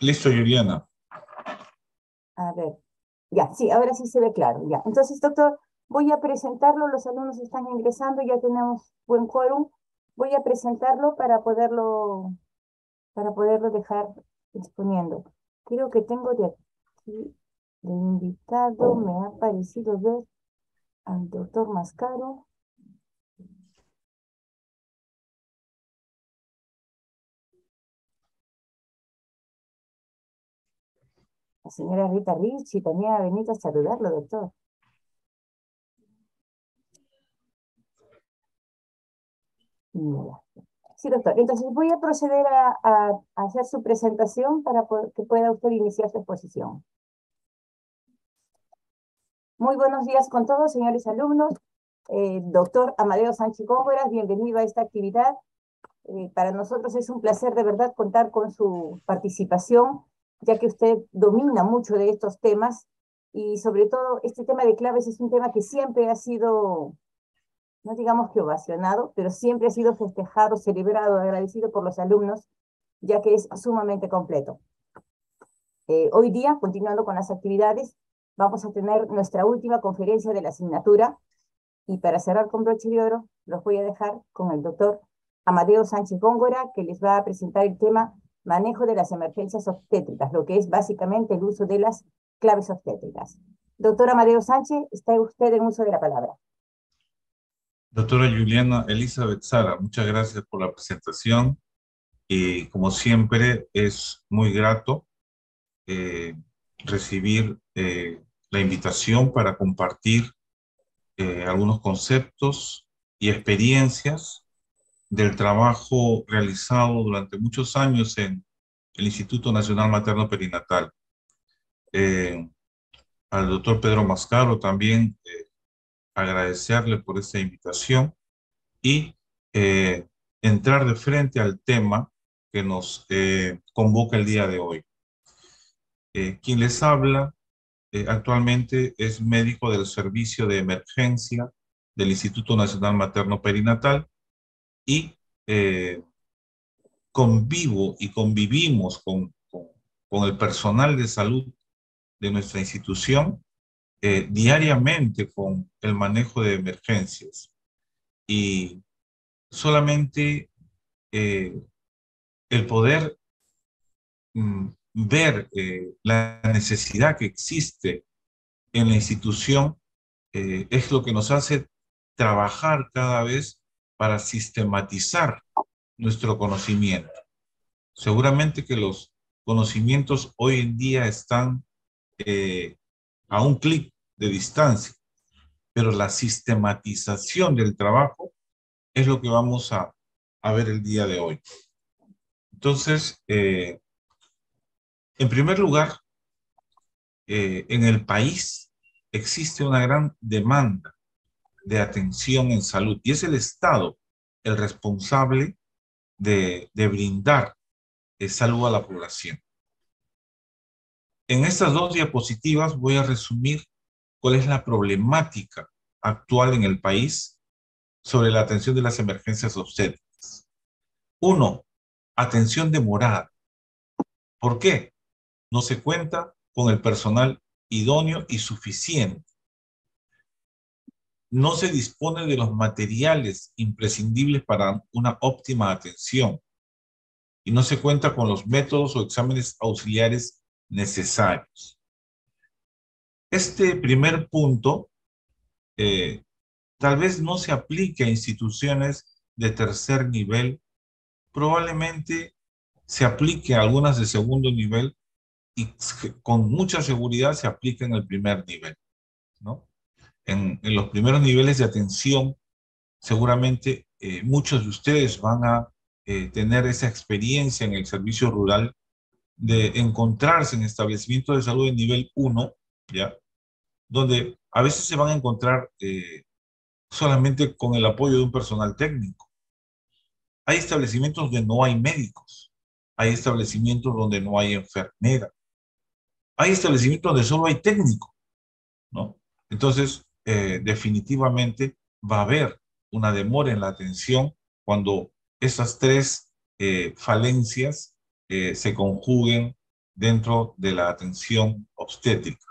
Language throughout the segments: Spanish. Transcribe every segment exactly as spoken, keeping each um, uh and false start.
Listo, Juliana. A ver, ya, sí, ahora sí se ve claro, ya. Entonces, doctor, voy a presentarlo, los alumnos están ingresando, ya tenemos buen quórum. Voy a presentarlo para poderlo, para poderlo dejar exponiendo. Creo que tengo de aquí, de invitado, me ha parecido ver al doctor Mascaro. La señora Rita Ricci también ha venido a saludarlo, doctor. Ya. Sí, doctor. Entonces voy a proceder a, a- a hacer su presentación para po- que pueda usted iniciar su exposición. Muy buenos días con todos, señores alumnos. Eh, doctor Amadeo Sánchez Góngora, bienvenido a esta actividad. Eh, para nosotros es un placer de verdad contar con su participación, ya que usted domina mucho de estos temas y sobre todo este tema de claves es un tema que siempre ha sido, no digamos que ovacionado, pero siempre ha sido festejado, celebrado, agradecido por los alumnos, ya que es sumamente completo. Eh, hoy día, continuando con las actividades, vamos a tener nuestra última conferencia de la asignatura y para cerrar con broche de oro, los voy a dejar con el doctor Amadeo Sánchez Góngora, que les va a presentar el tema manejo de las emergencias obstétricas, lo que es básicamente el uso de las claves obstétricas. Doctor Amadeo Sánchez, está usted en uso de la palabra. Doctora Juliana Elizabeth Sara, muchas gracias por la presentación y como siempre es muy grato eh, recibir eh, la invitación para compartir eh, algunos conceptos y experiencias del trabajo realizado durante muchos años en el Instituto Nacional Materno Perinatal. Eh, al doctor Pedro Mascaro también eh, agradecerle por esta invitación y eh, entrar de frente al tema que nos eh, convoca el día de hoy. Eh, quien les habla eh, actualmente es médico del servicio de emergencia del Instituto Nacional Materno Perinatal y eh, convivo y convivimos con, con, con el personal de salud de nuestra institución eh, diariamente con el manejo de emergencias. Y solamente eh, el poder mm, ver eh, la necesidad que existe en la institución eh, es lo que nos hace trabajar cada vez para sistematizar nuestro conocimiento. Seguramente que los conocimientos hoy en día están eh, a un clic de distancia, pero la sistematización del trabajo es lo que vamos a, a ver el día de hoy. Entonces, eh, en primer lugar, eh, en el país existe una gran demanda de atención en salud y es el Estado el responsable de, de brindar eh, salud a la población. En estas dos diapositivas voy a resumir cuál es la problemática actual en el país sobre la atención de las emergencias obstétricas. Uno, atención demorada. ¿Por qué? No se cuenta con el personal idóneo y suficiente. No se dispone de los materiales imprescindibles para una óptima atención y no se cuenta con los métodos o exámenes auxiliares necesarios. Este primer punto eh, tal vez no se aplique a instituciones de tercer nivel, probablemente se aplique a algunas de segundo nivel y con mucha seguridad se aplica en el primer nivel, ¿no? En, en los primeros niveles de atención, seguramente eh, muchos de ustedes van a eh, tener esa experiencia en el servicio rural de encontrarse en establecimientos de salud de nivel uno, ¿ya? Donde a veces se van a encontrar eh, solamente con el apoyo de un personal técnico. Hay establecimientos donde no hay médicos, hay establecimientos donde no hay enfermera, hay establecimientos donde solo hay técnico, ¿no? Entonces, eh, definitivamente va a haber una demora en la atención cuando esas tres eh, falencias eh, se conjuguen dentro de la atención obstétrica.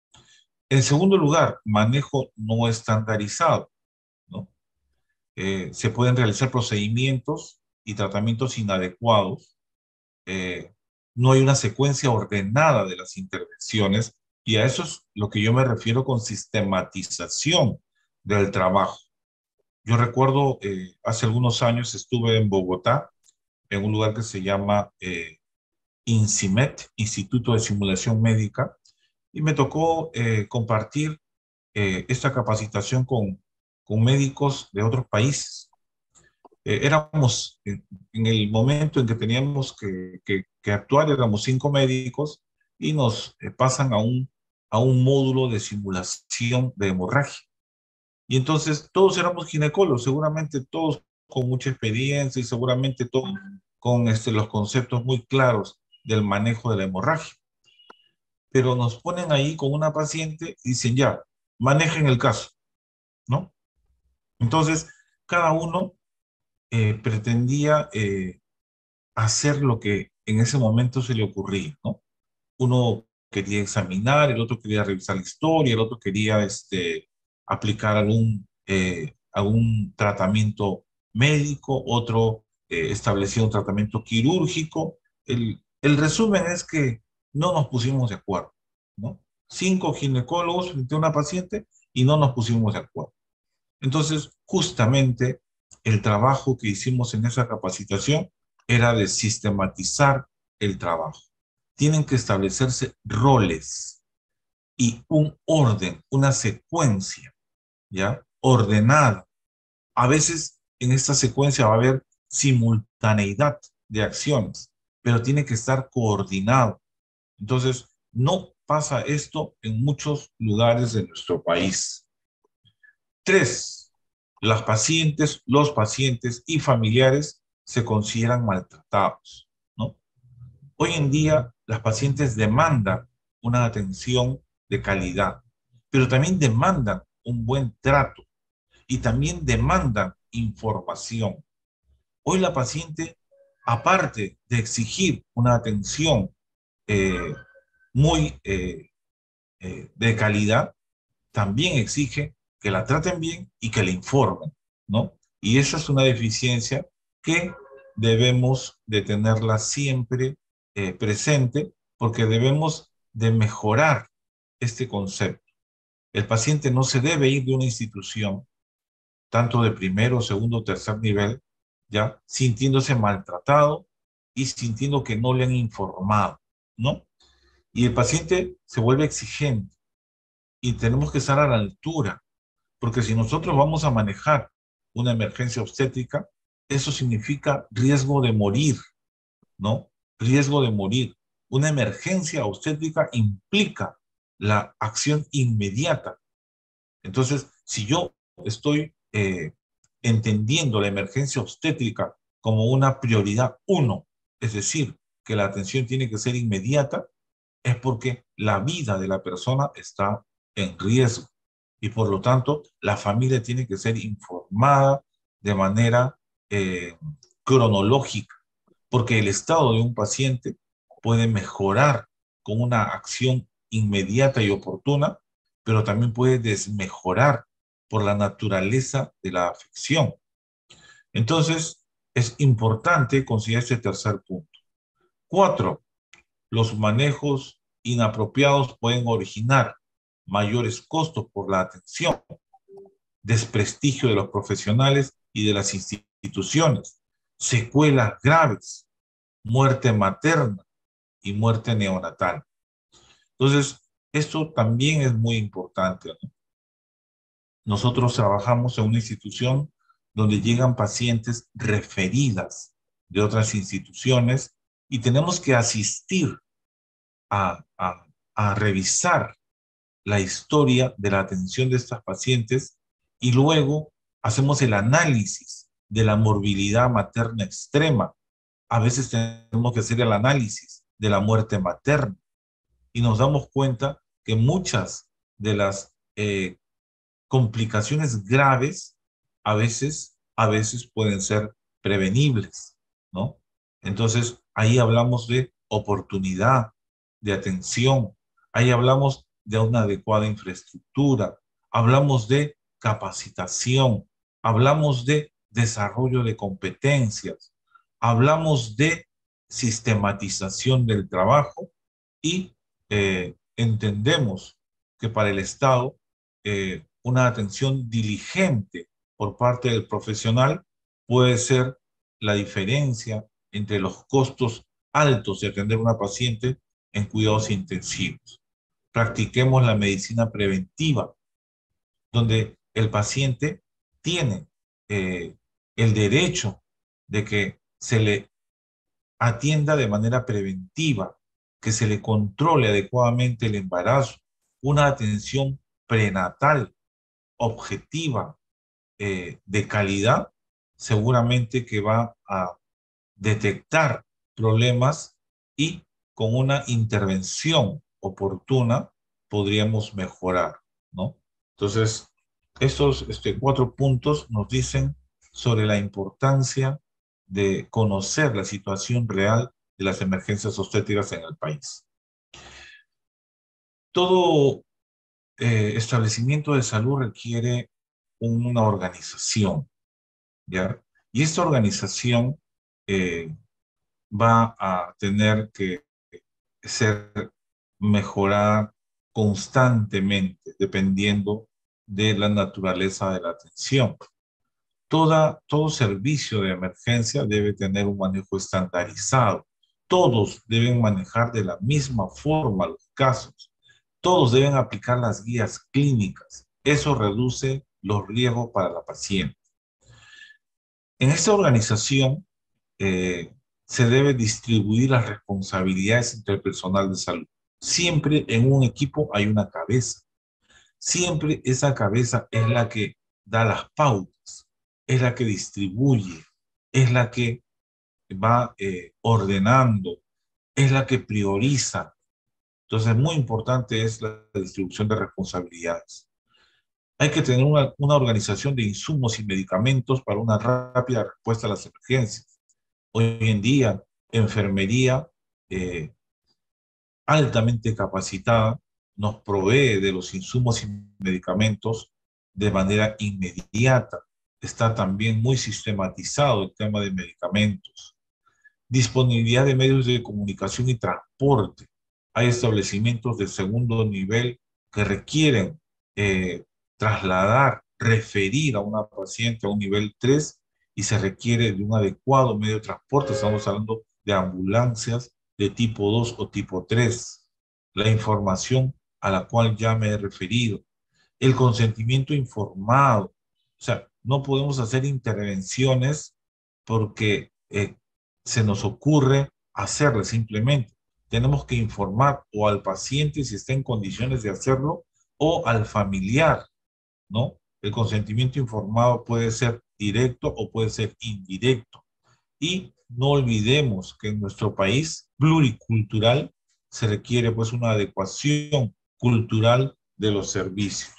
En segundo lugar, manejo no estandarizado, ¿no? Eh, se pueden realizar procedimientos y tratamientos inadecuados. Eh, no hay una secuencia ordenada de las intervenciones y a eso es lo que yo me refiero con sistematización del trabajo. Yo recuerdo, eh, hace algunos años estuve en Bogotá, en un lugar que se llama eh, INSIMED, Instituto de Simulación Médica, y me tocó eh, compartir eh, esta capacitación con, con médicos de otros países. Eh, éramos, en, en el momento en que teníamos que, que, que actuar, éramos cinco médicos y nos eh, pasan a un, a un módulo de simulación de hemorragia. Y entonces todos éramos ginecólogos, seguramente todos con mucha experiencia y seguramente todos con este, los conceptos muy claros del manejo de la hemorragia. Pero nos ponen ahí con una paciente y dicen, ya, manejen el caso, ¿no? Entonces, cada uno eh, pretendía eh, hacer lo que en ese momento se le ocurría, ¿no? Uno quería examinar, el otro quería revisar la historia, el otro quería este, aplicar algún, eh, algún tratamiento médico, otro eh, establecía un tratamiento quirúrgico. El, el resumen es que no nos pusimos de acuerdo, ¿no? Cinco ginecólogos frente a una paciente y no nos pusimos de acuerdo. Entonces, justamente el trabajo que hicimos en esa capacitación era de sistematizar el trabajo. Tienen que establecerse roles y un orden, una secuencia, ¿ya? Ordenada. A veces en esta secuencia va a haber simultaneidad de acciones, pero tiene que estar coordinado. Entonces, no pasa esto en muchos lugares de nuestro país. Tres, las pacientes, los pacientes y familiares se consideran maltratados, ¿no? Hoy en día, las pacientes demandan una atención de calidad, pero también demandan un buen trato y también demandan información. Hoy la paciente, aparte de exigir una atención eh, muy eh, eh, de calidad, también exige que la traten bien y que le informen, ¿no? Y esa es una deficiencia que debemos de tenerla siempre eh, presente porque debemos de mejorar este concepto. El paciente no se debe ir de una institución, tanto de primero, segundo, tercer nivel, ya sintiéndose maltratado y sintiendo que no le han informado, ¿no? Y el paciente se vuelve exigente y tenemos que estar a la altura, porque si nosotros vamos a manejar una emergencia obstétrica, eso significa riesgo de morir, ¿no? Riesgo de morir. Una emergencia obstétrica implica la acción inmediata. Entonces, si yo estoy eh, entendiendo la emergencia obstétrica como una prioridad uno, es decir, que la atención tiene que ser inmediata, es porque la vida de la persona está en riesgo y por lo tanto la familia tiene que ser informada de manera eh, cronológica, porque el estado de un paciente puede mejorar con una acción inmediata y oportuna, pero también puede desmejorar por la naturaleza de la afección. Entonces, es importante considerar este tercer punto. Cuatro, los manejos inapropiados pueden originar mayores costos por la atención, desprestigio de los profesionales y de las instituciones, secuelas graves, muerte materna y muerte neonatal. Entonces, esto también es muy importante, ¿no? Nosotros trabajamos en una institución donde llegan pacientes referidas de otras instituciones y tenemos que asistir a, a, a revisar la historia de la atención de estas pacientes y luego hacemos el análisis de la morbilidad materna extrema. A veces tenemos que hacer el análisis de la muerte materna y nos damos cuenta que muchas de las eh, complicaciones graves a veces, a veces pueden ser prevenibles, ¿no? Entonces, ahí hablamos de oportunidad, de atención, ahí hablamos de una adecuada infraestructura, hablamos de capacitación, hablamos de desarrollo de competencias, hablamos de sistematización del trabajo y eh, entendemos que para el Estado eh, una atención diligente por parte del profesional puede ser la diferencia entre los costos altos de atender a una paciente en cuidados intensivos. Practiquemos la medicina preventiva, donde el paciente tiene eh, el derecho de que se le atienda de manera preventiva, que se le controle adecuadamente el embarazo, una atención prenatal objetiva, eh, de calidad, seguramente que va a detectar problemas y con una intervención oportuna podríamos mejorar, ¿no? Entonces, estos este, cuatro puntos nos dicen sobre la importancia de conocer la situación real de las emergencias obstétricas en el país. Todo eh, establecimiento de salud requiere una organización, ¿ya? Y esta organización eh, va a tener que ser mejorada constantemente, dependiendo de la naturaleza de la atención. Toda, todo servicio de emergencia debe tener un manejo estandarizado. Todos deben manejar de la misma forma los casos. Todos deben aplicar las guías clínicas. Eso reduce los riesgos para la paciente. En esta organización eh, se debe distribuir las responsabilidades entre el personal de salud. Siempre en un equipo hay una cabeza. Siempre esa cabeza es la que da las pautas, es la que distribuye, es la que va eh, ordenando, es la que prioriza. Entonces, muy importante es la distribución de responsabilidades. Hay que tener una, una organización de insumos y medicamentos para una rápida respuesta a las emergencias. Hoy en día, enfermería eh, altamente capacitada nos provee de los insumos y medicamentos de manera inmediata. Está también muy sistematizado el tema de medicamentos. Disponibilidad de medios de comunicación y transporte. Hay establecimientos de segundo nivel que requieren eh, trasladar, referir a una paciente a un nivel tres y se requiere de un adecuado medio de transporte. Estamos hablando de ambulancias de tipo dos o tipo tres. La información a la cual ya me he referido. El consentimiento informado. O sea, no podemos hacer intervenciones porque eh, se nos ocurre hacerle simplemente. Tenemos que informar o al paciente si está en condiciones de hacerlo o al familiar, ¿no? El consentimiento informado puede ser directo o puede ser indirecto. Y no olvidemos que en nuestro país pluricultural se requiere pues una adecuación cultural de los servicios.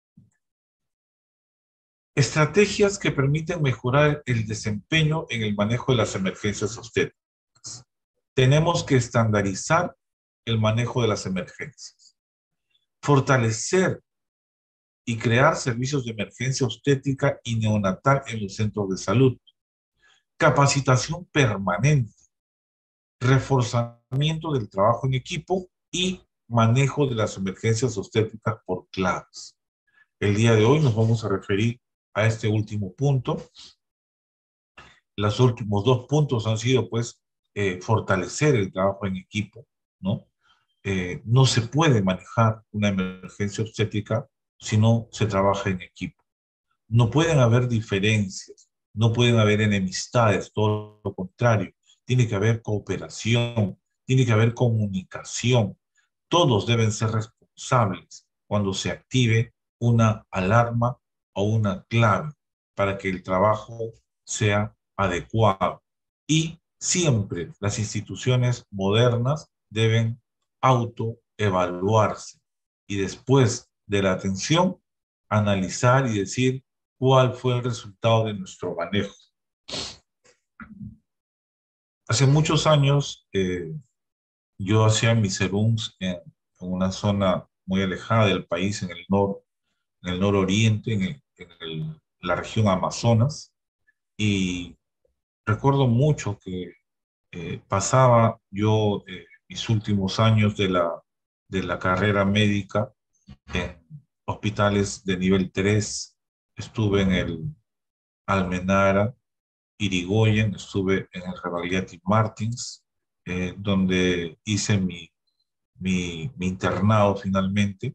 Estrategias que permiten mejorar el desempeño en el manejo de las emergencias obstétricas. Tenemos que estandarizar el manejo de las emergencias. Fortalecer y crear servicios de emergencia obstétrica y neonatal en los centros de salud. Capacitación permanente. Reforzamiento del trabajo en equipo y manejo de las emergencias obstétricas por claves. El día de hoy nos vamos a referir a este último punto. Los últimos dos puntos han sido, pues, eh, fortalecer el trabajo en equipo, ¿no? Eh, no se puede manejar una emergencia obstétrica si no se trabaja en equipo. No pueden haber diferencias, no pueden haber enemistades, todo lo contrario. Tiene que haber cooperación, tiene que haber comunicación. Todos deben ser responsables cuando se active una alarma o una clave para que el trabajo sea adecuado. Y siempre las instituciones modernas deben autoevaluarse y después de la atención analizar y decir cuál fue el resultado de nuestro manejo. Hace muchos años eh, yo hacía mis serums en, en una zona muy alejada del país, en el nor, en el nororiente, en, el- en el- la región Amazonas, y recuerdo mucho que eh, pasaba yo eh, mis últimos años de la, de la carrera médica en hospitales de nivel tres. Estuve en el Almenara, Irigoyen, estuve en el Rebagliati Martins, eh, donde hice mi, mi, mi internado finalmente,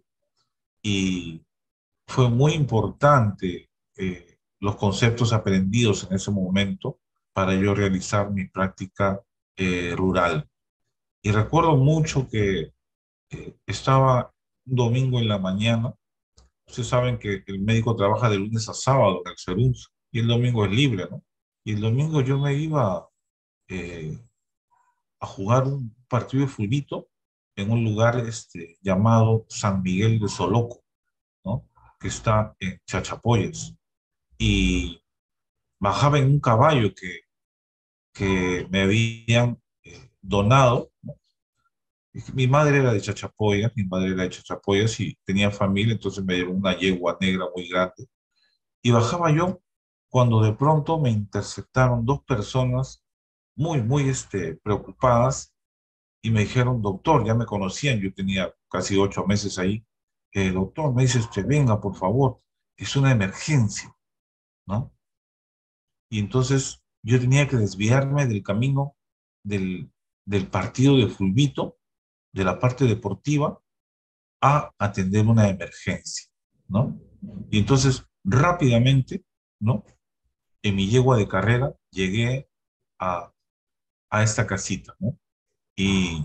y fue muy importante eh, los conceptos aprendidos en ese momento para yo realizar mi práctica eh, rural. Y recuerdo mucho que eh, estaba un domingo en la mañana. Ustedes saben que el médico trabaja de lunes a sábado en el SERUMS y el domingo es libre, ¿no? Y el domingo yo me iba eh, a jugar un partido de fulbito en un lugar este, llamado San Miguel de Soloco, ¿no? Que está en Chachapoyas. Y bajaba en un caballo que, que me habían eh, donado, ¿no? Mi madre era de Chachapoyas, mi madre era de Chachapoyas y tenía familia, entonces me dieron una yegua negra muy grande. Y bajaba yo cuando de pronto me interceptaron dos personas muy, muy este, preocupadas y me dijeron, doctor, ya me conocían, yo tenía casi ocho meses ahí. Eh, doctor, me dice usted, venga, por favor, es una emergencia, ¿no? Y entonces yo tenía que desviarme del camino del, del partido de fulbito, de la parte deportiva, a atender una emergencia, ¿no? Y entonces rápidamente, ¿no? En mi yegua de carrera llegué a, a esta casita, ¿no? Y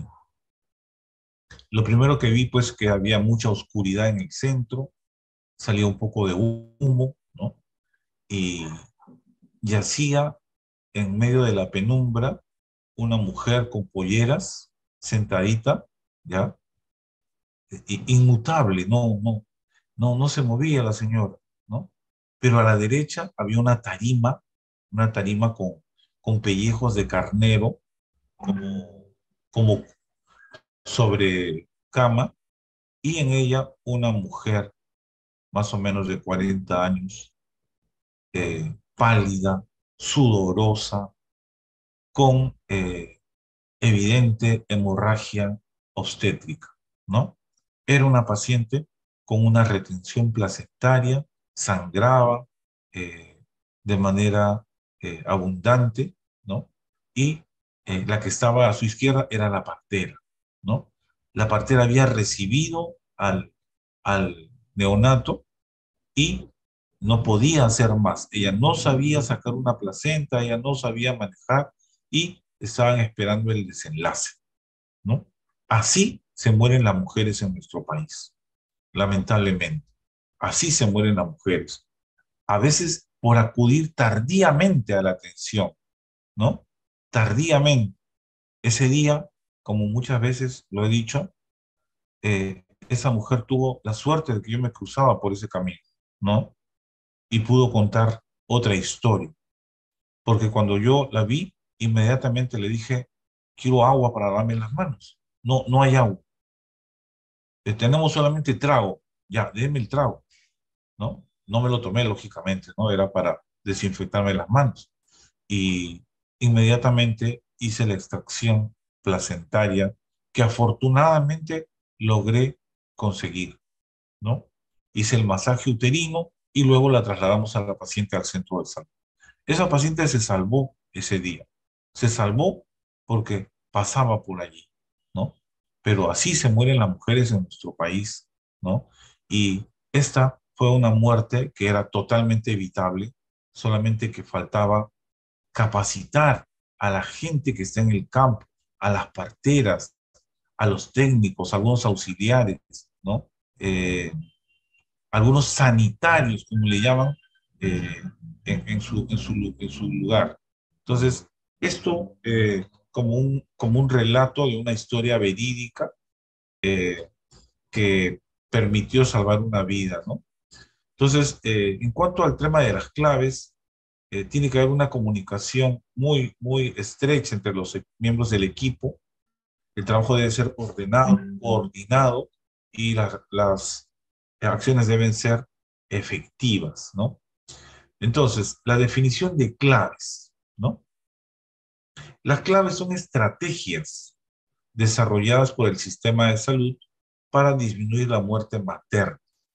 lo primero que vi, pues, que había mucha oscuridad en el centro, salía un poco de humo, ¿no? Y yacía en medio de la penumbra una mujer con polleras, sentadita, ¿ya? I- Inmutable, no, no, no, no se movía la señora, ¿no? Pero a la derecha había una tarima, una tarima con, con pellejos de carnero, como, como sobre cama, y en ella una mujer más o menos de cuarenta años, eh, pálida, sudorosa, con eh, evidente hemorragia obstétrica, ¿no? Era una paciente con una retención placentaria, sangraba eh, de manera eh, abundante, ¿no? Y eh, la que estaba a su izquierda era la partera, ¿no? La partera había recibido al, al neonato y no podía hacer más. Ella no sabía sacar una placenta, ella no sabía manejar y estaban esperando el desenlace, ¿no? Así se mueren las mujeres en nuestro país, lamentablemente. Así se mueren las mujeres. A veces por acudir tardíamente a la atención, ¿no? Tardíamente. Ese día, como muchas veces lo he dicho, eh, esa mujer tuvo la suerte de que yo me cruzaba por ese camino, ¿no? Y pudo contar otra historia. Porque cuando yo la vi, inmediatamente le dije, quiero agua para darme las manos. No, no hay agua. Eh, tenemos solamente trago. Ya, déme el trago, ¿no? No me lo tomé, lógicamente, ¿no? Era para desinfectarme las manos. Y inmediatamente hice la extracción placentaria que afortunadamente logré conseguir, ¿no? Hice el masaje uterino y luego la trasladamos a la paciente al centro de salud. Esa paciente se salvó ese día. Se salvó porque pasaba por allí, ¿no? Pero así se mueren las mujeres en nuestro país, ¿no? Y esta fue una muerte que era totalmente evitable, solamente que faltaba capacitar a la gente que está en el campo, a las parteras, a los técnicos, a algunos auxiliares, ¿no? Eh, algunos sanitarios, como le llaman, eh, en, en, su, en, su, en, su, lugar. Entonces, esto eh, como, un, como un relato de una historia verídica eh, que permitió salvar una vida, ¿no? Entonces, eh, en cuanto al tema de las claves, eh, tiene que haber una comunicación muy, muy estrecha entre los miembros del equipo El trabajo debe ser ordenado, coordinado y las, las acciones deben ser efectivas, ¿no? Entonces, la definición de claves, ¿no? Las claves son estrategias desarrolladas por el sistema de salud para disminuir la muerte materna.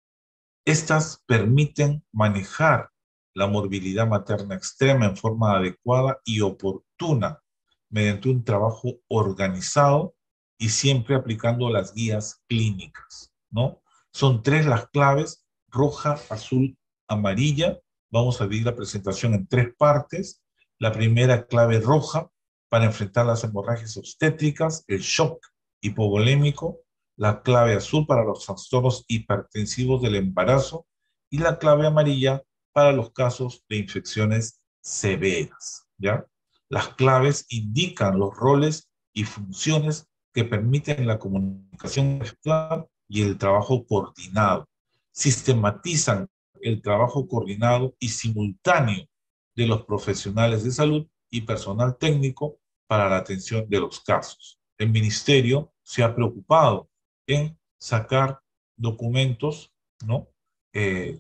Estas permiten manejar la morbilidad materna extrema en forma adecuada y oportuna mediante un trabajo organizado y siempre aplicando las guías clínicas, ¿no? Son tres las claves: roja, azul, amarilla. Vamos a dividir la presentación en tres partes. La primera, clave roja, para enfrentar las hemorragias obstétricas, el shock hipovolémico. La clave azul para los trastornos hipertensivos del embarazo y la clave amarilla para los casos de infecciones severas, ¿ya? Las claves indican los roles y funciones que permiten la comunicación efectiva y el trabajo coordinado. Sistematizan el trabajo coordinado y simultáneo de los profesionales de salud y personal técnico para la atención de los casos. El ministerio se ha preocupado en sacar documentos, ¿no? Eh,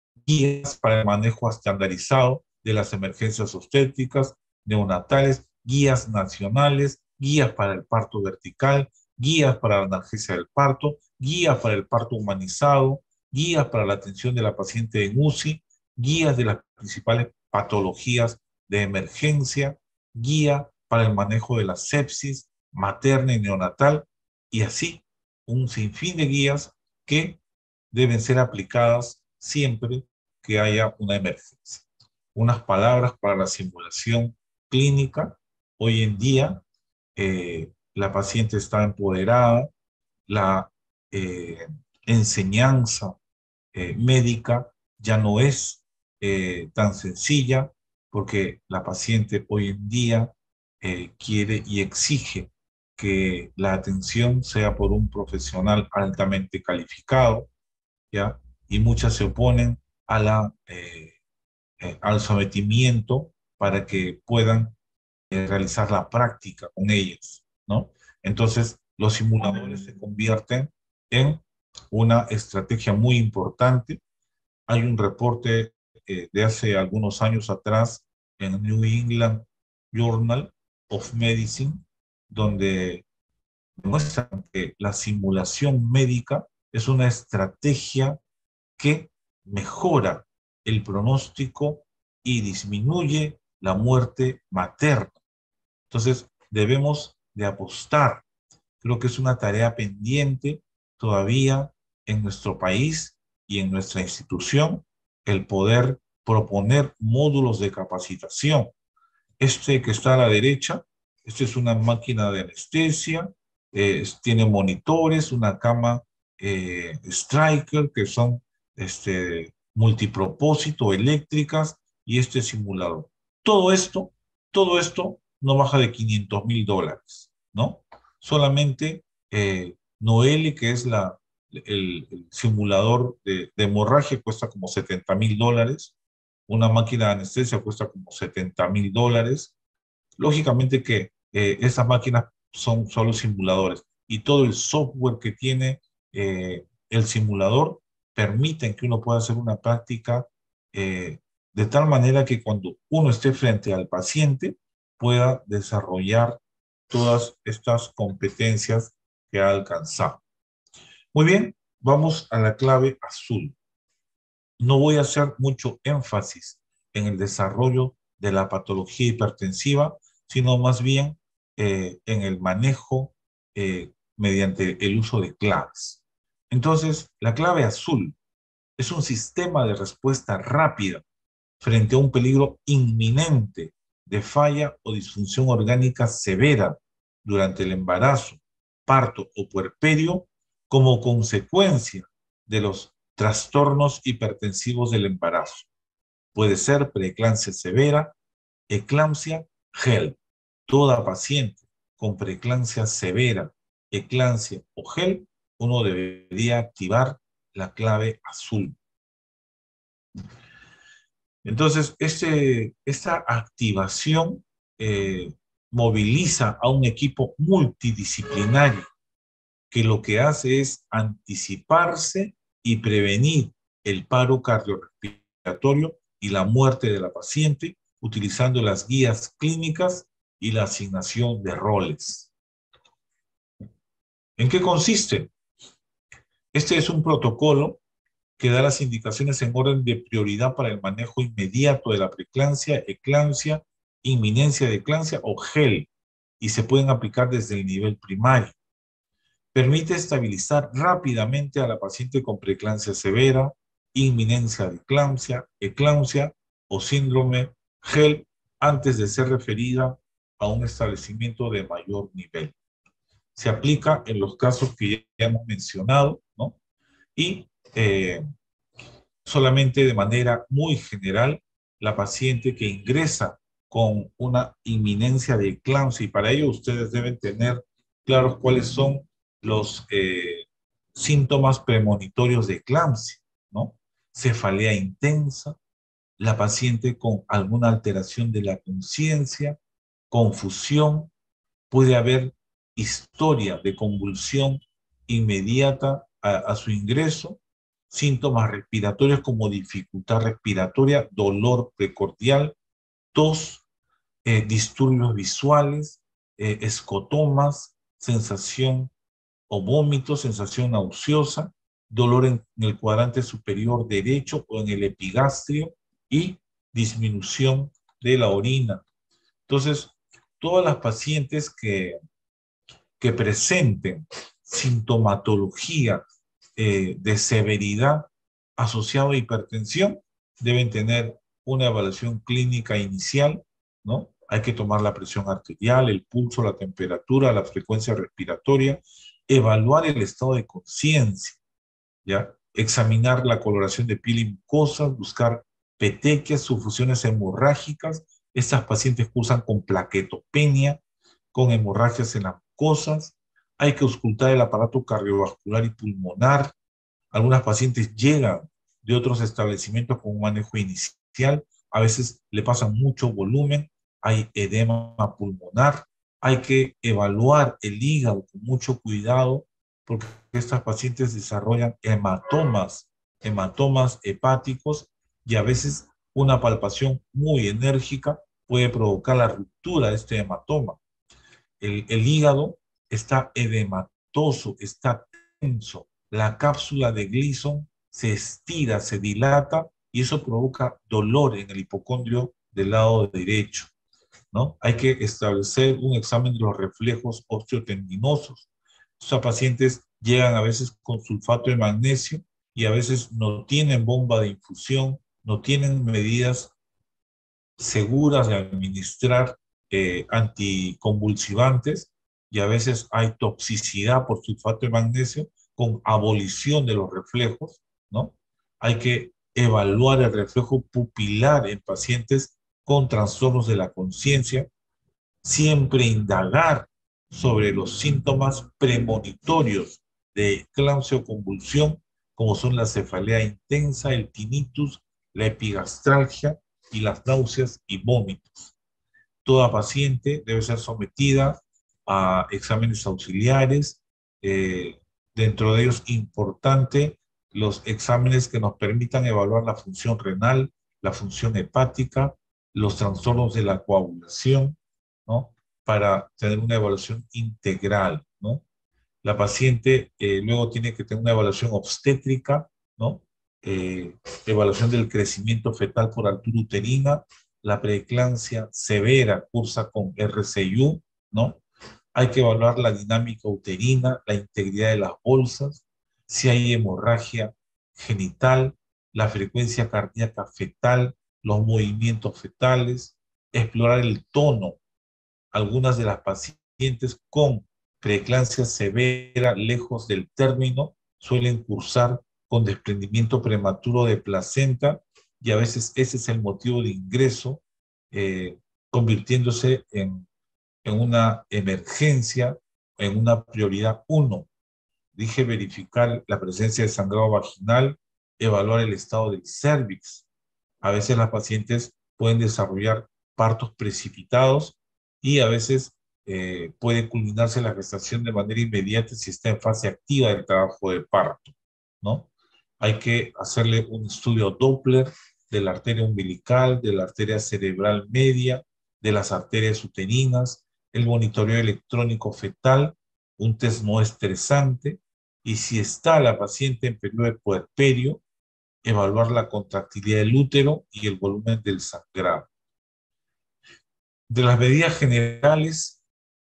guías para el manejo estandarizado de las emergencias obstétricas, neonatales, guías nacionales, guías para el parto vertical, guías para la analgesia del parto, guías para el parto humanizado, guías para la atención de la paciente en U C I, guías de las principales patologías de emergencia, guía para el manejo de la sepsis materna y neonatal, y así un sinfín de guías que deben ser aplicadas siempre que haya una emergencia. Unas palabras para la simulación clínica. Hoy en día eh, la paciente está empoderada, la eh, enseñanza eh, médica ya no es eh, tan sencilla, porque la paciente hoy en día eh, quiere y exige que la atención sea por un profesional altamente calificado, ¿ya? Y muchas se oponen a la, eh, eh, al sometimiento para que puedan eh, realizar la práctica con ellos, ¿no? Entonces, los simuladores se convierten en una estrategia muy importante. Hay un reporte eh, de hace algunos años atrás en New England Journal of Medicine, donde demuestran que la simulación médica es una estrategia que mejora el pronóstico y disminuye la muerte materna. Entonces, debemos de apostar. Creo que es una tarea pendiente todavía en nuestro país y en nuestra institución el poder proponer módulos de capacitación. Este que está a la derecha, este es una máquina de anestesia, eh, tiene monitores, una cama eh, Striker, que son este, multipropósito, eléctricas, y este simulador. Todo esto, todo esto no baja de quinientos mil dólares, ¿no? Solamente eh, Noelle, que es la, el, el simulador de, de hemorragia, cuesta como setenta mil dólares. Una máquina de anestesia cuesta como setenta mil dólares. Lógicamente que eh, esas máquinas son solo simuladores y todo el software que tiene eh, el simulador permiten que uno pueda hacer una práctica eh, de tal manera que cuando uno esté frente al paciente pueda desarrollar todas estas competencias que ha alcanzado. Muy bien, vamos a la clave azul. No voy a hacer mucho énfasis en el desarrollo de la patología hipertensiva, sino más bien eh, en el manejo eh, mediante el uso de claves. Entonces, la clave azul es un sistema de respuesta rápida frente a un peligro inminente de falla o disfunción orgánica severa durante el embarazo, parto o puerperio como consecuencia de los trastornos hipertensivos del embarazo. Puede ser preeclampsia severa, eclampsia, G E L. Toda paciente con preeclampsia severa, eclampsia o G E L, uno debería activar la clave azul. Entonces, este, esta activación eh, moviliza a un equipo multidisciplinario que lo que hace es anticiparse y prevenir el paro cardiorrespiratorio y la muerte de la paciente utilizando las guías clínicas y la asignación de roles. ¿En qué consiste? Este es un protocolo que da las indicaciones en orden de prioridad para el manejo inmediato de la preeclampsia, eclampsia, inminencia de eclampsia o G E L, y se pueden aplicar desde el nivel primario. Permite estabilizar rápidamente a la paciente con preeclampsia severa, inminencia de eclampsia, eclampsia o síndrome G E L antes de ser referida a un establecimiento de mayor nivel. Se aplica en los casos que ya hemos mencionado, ¿no? Y eh, solamente de manera muy general, la paciente que ingresa con una inminencia de eclampsia, y para ello ustedes deben tener claros cuáles son los eh, síntomas premonitorios de eclampsia, ¿no? Cefalea intensa, la paciente con alguna alteración de la conciencia, confusión, puede haber historia de convulsión inmediata a, a su ingreso, síntomas respiratorios como dificultad respiratoria, dolor precordial, tos, eh, disturbios visuales, eh, escotomas, sensación o vómito, sensación nauseosa, dolor en, en el cuadrante superior derecho o en el epigastrio y disminución de la orina. Entonces, todas las pacientes que, que presenten sintomatología eh, de severidad asociada a hipertensión deben tener una evaluación clínica inicial, ¿no? Hay que tomar la presión arterial, el pulso, la temperatura, la frecuencia respiratoria, evaluar el estado de conciencia, ¿ya? Examinar la coloración de piel y mucosas, buscar petequias, sufusiones hemorrágicas. Estas pacientes cursan con plaquetopenia, con hemorragias en las mucosas. Hay que auscultar el aparato cardiovascular y pulmonar. Algunas pacientes llegan de otros establecimientos con un manejo inicial. A veces le pasan mucho volumen. Hay edema pulmonar. Hay que evaluar el hígado con mucho cuidado porque estas pacientes desarrollan hematomas, hematomas hepáticos y a veces una palpación muy enérgica puede provocar la ruptura de este hematoma. El, el hígado está edematoso, está tenso. La cápsula de Gleason se estira, se dilata y eso provoca dolor en el hipocondrio del lado derecho, ¿no? Hay que establecer un examen de los reflejos osteotendinosos. Estos pacientes llegan a veces con sulfato de magnesio y a veces no tienen bomba de infusión, no tienen medidas seguras de administrar eh, anticonvulsivantes y a veces hay toxicidad por sulfato de magnesio con abolición de los reflejos, ¿no? Hay que evaluar el reflejo pupilar en pacientes con trastornos de la conciencia, siempre indagar sobre los síntomas premonitorios de eclampsia o convulsión, como son la cefalea intensa, el tinnitus, la epigastralgia y las náuseas y vómitos. Toda paciente debe ser sometida a exámenes auxiliares, eh, dentro de ellos importante los exámenes que nos permitan evaluar la función renal, la función hepática, los trastornos de la coagulación, ¿no? Para tener una evaluación integral, ¿no? La paciente eh, luego tiene que tener una evaluación obstétrica, ¿no? Eh, evaluación del crecimiento fetal por altura uterina, la preeclampsia severa cursa con R C I U, ¿no? Hay que evaluar la dinámica uterina, la integridad de las bolsas, si hay hemorragia genital, la frecuencia cardíaca fetal, los movimientos fetales, explorar el tono. Algunas de las pacientes con preeclampsia severa lejos del término suelen cursar con desprendimiento prematuro de placenta y a veces ese es el motivo de ingreso, eh, convirtiéndose en, en una emergencia, en una prioridad uno. Dije verificar la presencia de sangrado vaginal, evaluar el estado del cérvix. A veces las pacientes pueden desarrollar partos precipitados y a veces eh, puede culminarse la gestación de manera inmediata si está en fase activa del trabajo de parto, ¿no? Hay que hacerle un estudio Doppler de la arteria umbilical, de la arteria cerebral media, de las arterias uterinas, el monitoreo electrónico fetal, un test no estresante, y si está la paciente en periodo de puerperio, evaluar la contractilidad del útero y el volumen del sangrado. De las medidas generales,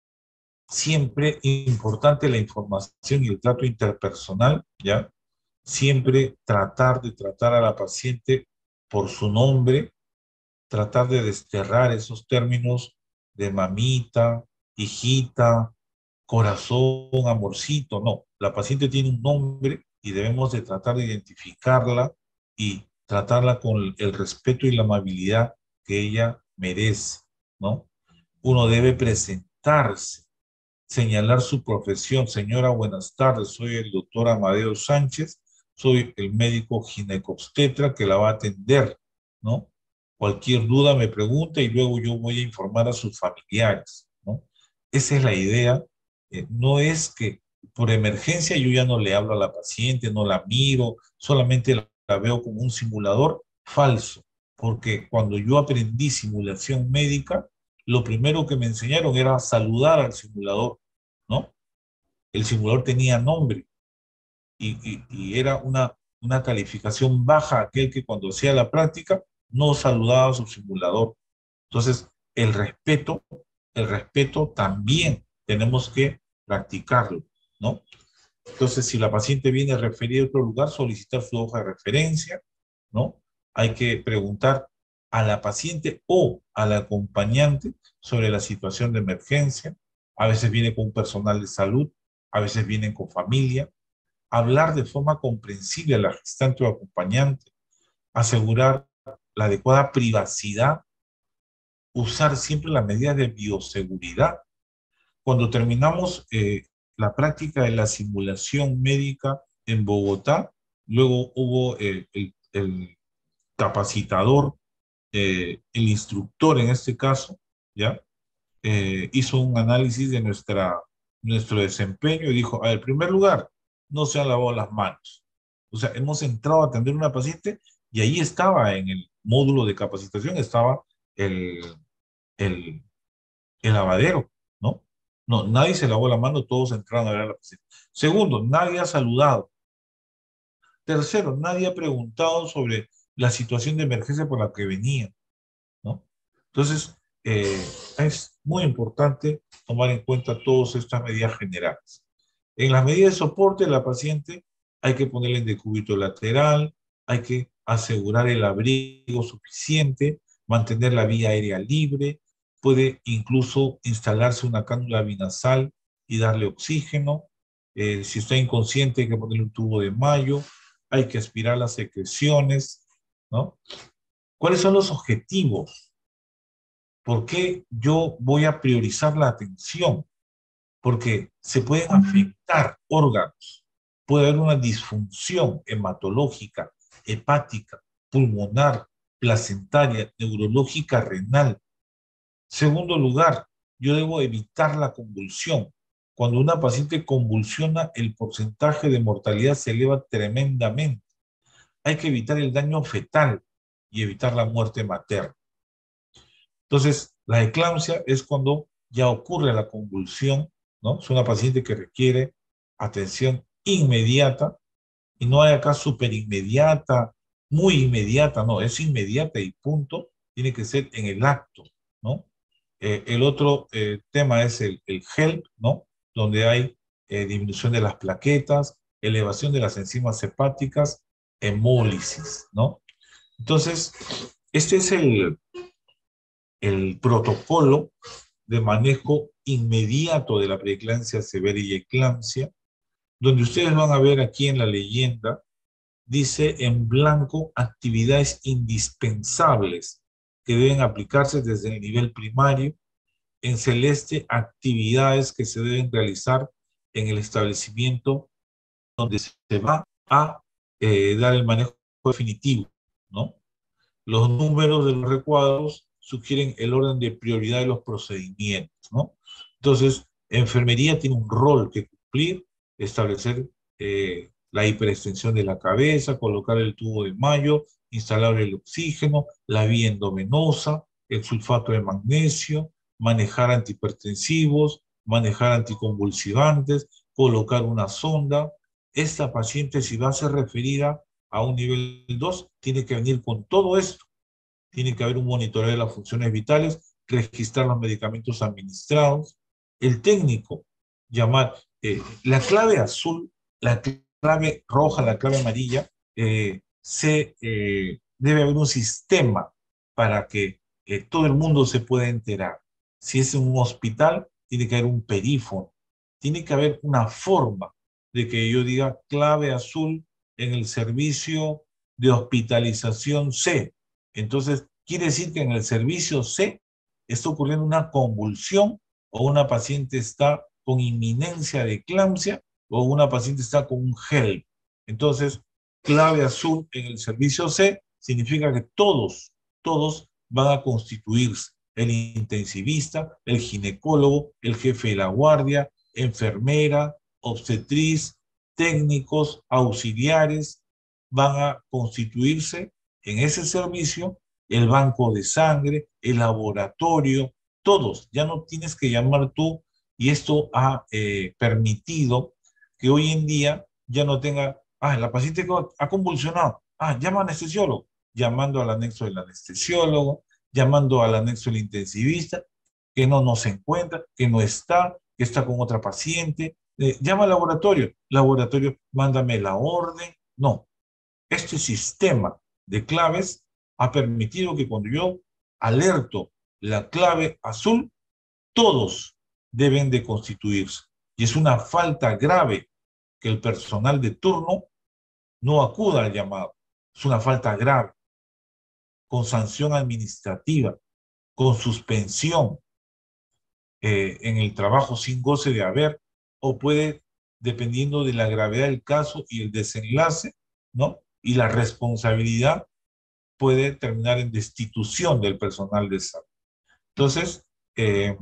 siempre importante la información y el trato interpersonal, ¿ya? Siempre tratar de tratar a la paciente por su nombre, tratar de desterrar esos términos de mamita, hijita, corazón, amorcito. No, la paciente tiene un nombre y debemos de tratar de identificarla y tratarla con el respeto y la amabilidad que ella merece, ¿no? Uno debe presentarse, señalar su profesión. Señora, buenas tardes, soy el doctor Amadeo Sánchez, soy el médico ginecobstetra que la va a atender, ¿no? Cualquier duda me pregunta y luego yo voy a informar a sus familiares, ¿no? Esa es la idea. Eh, no es que por emergencia yo ya no le hablo a la paciente, no la miro, solamente la, la veo como un simulador falso, porque cuando yo aprendí simulación médica, lo primero que me enseñaron era saludar al simulador, ¿no? El simulador tenía nombre y, y, y era una, una calificación baja aquel que cuando hacía la práctica no saludaba a su simulador. Entonces, el respeto, el respeto también tenemos que practicarlo, ¿no? Entonces, si la paciente viene referida a otro lugar, solicitar su hoja de referencia, ¿no? Hay que preguntar a la paciente o al acompañante sobre la situación de emergencia. A veces viene con personal de salud, a veces vienen con familia. Hablar de forma comprensible a la gestante o acompañante, asegurar la adecuada privacidad, usar siempre las medidas de bioseguridad. Cuando terminamos eh, la práctica de la simulación médica en Bogotá, luego hubo eh, el, el, capacitador, eh, el instructor en este caso, ¿ya? Eh, hizo un análisis de nuestra, nuestro desempeño y dijo, en primer lugar, no se han lavado las manos. O sea, hemos entrado a atender a una paciente y ahí estaba en el módulo de capacitación, estaba el, el, el lavadero, ¿no? No, nadie se lavó la mano, todos entraron a ver a la paciente. Segundo, nadie ha saludado. Tercero, nadie ha preguntado sobre la situación de emergencia por la que venía, ¿no? Entonces, eh, es muy importante tomar en cuenta todas estas medidas generales. En las medidas de soporte, la paciente hay que ponerle en decúbito lateral, hay que asegurar el abrigo suficiente, mantener la vía aérea libre, puede incluso instalarse una cánula binasal y darle oxígeno. Eh, si está inconsciente, hay que ponerle un tubo de mayo, hay que aspirar las secreciones, ¿no? ¿Cuáles son los objetivos? ¿Por qué yo voy a priorizar la atención? Porque se pueden afectar órganos, puede haber una disfunción hematológica, hepática, pulmonar, placentaria, neurológica, renal. Segundo lugar, yo debo evitar la convulsión. Cuando una paciente convulsiona, el porcentaje de mortalidad se eleva tremendamente. Hay que evitar el daño fetal y evitar la muerte materna. Entonces, la eclampsia es cuando ya ocurre la convulsión, ¿no? Es una paciente que requiere atención inmediata y no hay acá súper inmediata, muy inmediata, no, es inmediata y punto, tiene que ser en el acto, ¿no? Eh, el otro eh, tema es el, el HELP, ¿no? Donde hay eh, disminución de las plaquetas, elevación de las enzimas hepáticas, hemólisis, ¿no? Entonces, este es el, el protocolo de manejo inmediato de la preeclampsia severa y eclampsia, donde ustedes van a ver aquí en la leyenda, dice en blanco actividades indispensables que deben aplicarse desde el nivel primario, en celeste actividades que se deben realizar en el establecimiento donde se va a eh, dar el manejo definitivo, ¿no? Los números de los recuadros sugieren el orden de prioridad de los procedimientos, ¿no? Entonces, enfermería tiene un rol que cumplir, establecer eh, la hiperextensión de la cabeza, colocar el tubo de Mayo, instalar el oxígeno, la vía endovenosa, el sulfato de magnesio, manejar antihipertensivos, manejar anticonvulsivantes, colocar una sonda. Esta paciente, si va a ser referida a un nivel dos, tiene que venir con todo esto. Tiene que haber un monitoreo de las funciones vitales, registrar los medicamentos administrados. El técnico, llamar eh, la clave azul, la clave roja, la clave amarilla, eh, se, eh, debe haber un sistema para que eh, todo el mundo se pueda enterar. Si es en un hospital, tiene que haber un perífono. Tiene que haber una forma de que yo diga clave azul en el servicio de hospitalización C. Entonces, quiere decir que en el servicio C está ocurriendo una convulsión o una paciente está con inminencia de eclampsia o una paciente está con un H E L P. Entonces, clave azul en el servicio C significa que todos, todos van a constituirse. El intensivista, el ginecólogo, el jefe de la guardia, enfermera, obstetriz, técnicos, auxiliares, van a constituirse en ese servicio, el banco de sangre, el laboratorio, todos. Ya no tienes que llamar tú, y esto ha eh, permitido que hoy en día ya no tenga, ah, la paciente ha convulsionado, ah, llama al anestesiólogo, llamando al anexo del anestesiólogo, llamando al anexo del intensivista, que no nos encuentra, que no está, que está con otra paciente, eh, llama al laboratorio, laboratorio, mándame la orden. No, este sistema de claves ha permitido que cuando yo alerto la clave azul, todos deben de constituirse. Y es una falta grave que el personal de turno no acuda al llamado. Es una falta grave, con sanción administrativa, con suspensión eh, en el trabajo sin goce de haber, o puede, dependiendo de la gravedad del caso y el desenlace, ¿no? Y la responsabilidad, puede terminar en destitución del personal de salud. Entonces, eh,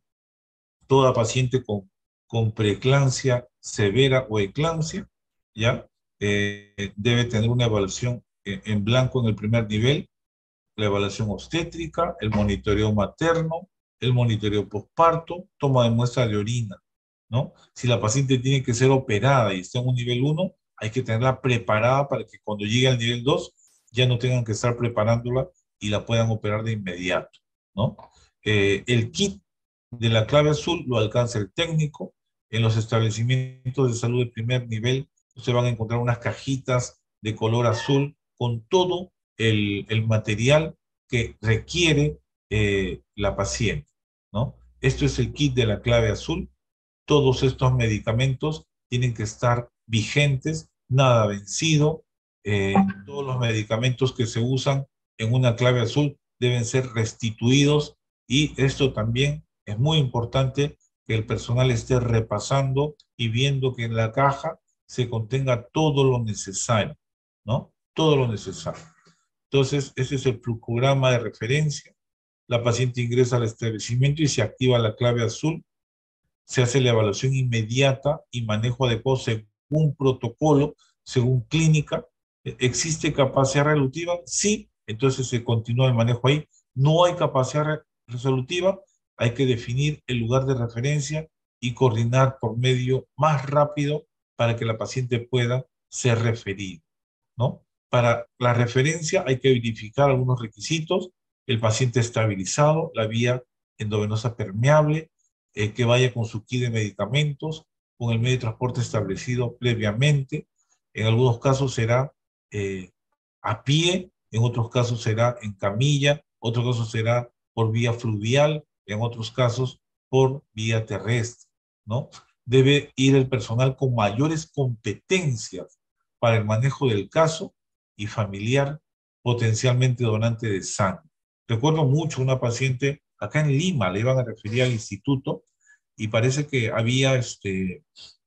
toda paciente con, con preeclampsia severa o eclampsia, ¿ya? Eh, debe tener una evaluación en, en blanco en el primer nivel, la evaluación obstétrica, el monitoreo materno, el monitoreo posparto, toma de muestra de orina, ¿no? Si la paciente tiene que ser operada y está en un nivel uno, hay que tenerla preparada para que cuando llegue al nivel dos ya no tengan que estar preparándola y la puedan operar de inmediato, ¿no? Eh, el kit de la clave azul lo alcanza el técnico. En los establecimientos de salud de primer nivel, ustedes van a encontrar unas cajitas de color azul con todo el, el material que requiere eh, la paciente, ¿no? Esto es el kit de la clave azul. Todos estos medicamentos tienen que estar vigentes, nada vencido. Eh, todos los medicamentos que se usan en una clave azul deben ser restituidos, y esto también es muy importante, que el personal esté repasando y viendo que en la caja se contenga todo lo necesario, ¿no? Todo lo necesario. Entonces, ese es el flucograma de referencia. La paciente ingresa al establecimiento y se activa la clave azul. Se hace la evaluación inmediata y manejo adecuado según protocolo, según clínica. ¿Existe capacidad resolutiva? Sí, entonces se continúa el manejo ahí. No hay capacidad resolutiva, hay que definir el lugar de referencia y coordinar por medio más rápido para que la paciente pueda ser referida, ¿no? Para la referencia hay que verificar algunos requisitos: el paciente estabilizado, la vía endovenosa permeable, eh, que vaya con su kit de medicamentos, con el medio de transporte establecido previamente. En algunos casos será eh, a pie, en otros casos será en camilla, otros casos será por vía fluvial, en otros casos por vía terrestre, ¿no? Debe ir el personal con mayores competencias para el manejo del caso y familiar potencialmente donante de sangre. Recuerdo mucho una paciente acá en Lima, le iban a referir al instituto, y parece que había este,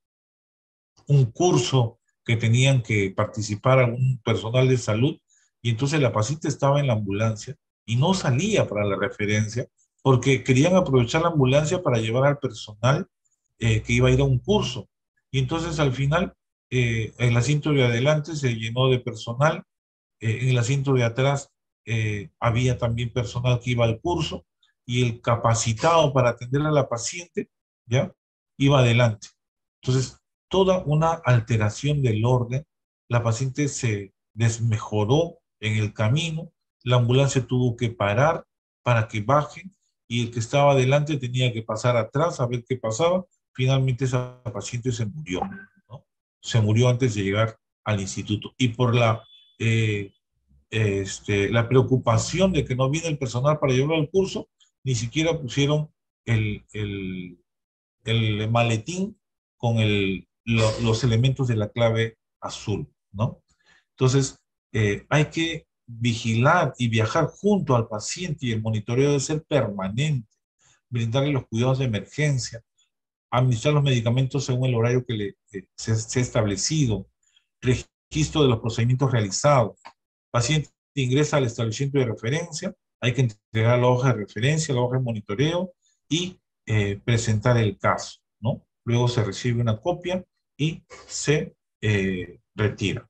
un curso que tenían que participar algún personal de salud, y entonces la paciente estaba en la ambulancia y no salía para la referencia porque querían aprovechar la ambulancia para llevar al personal eh, que iba a ir a un curso. Y entonces al final eh, el asiento de adelante se llenó de personal, eh, en el asiento de atrás eh, había también personal que iba al curso y el capacitado para atender a la paciente, ¿ya? Iba adelante. Entonces, toda una alteración del orden, la paciente se desmejoró en el camino, la ambulancia tuvo que parar para que bajen y el que estaba adelante tenía que pasar atrás a ver qué pasaba. Finalmente esa paciente se murió, ¿no? Se murió antes de llegar al instituto. Y por la, eh, este, la preocupación de que no viene el personal para llevarlo al curso, ni siquiera pusieron el, el, el maletín con el, lo, los elementos de la clave azul, ¿no? Entonces, eh, hay que vigilar y viajar junto al paciente y el monitoreo debe ser permanente, brindarle los cuidados de emergencia, administrar los medicamentos según el horario que le, eh, se, se ha establecido, registro de los procedimientos realizados. Paciente ingresa al establecimiento de referencia, hay que entregar la hoja de referencia, la hoja de monitoreo y eh, presentar el caso, ¿no? Luego se recibe una copia y se eh, retira.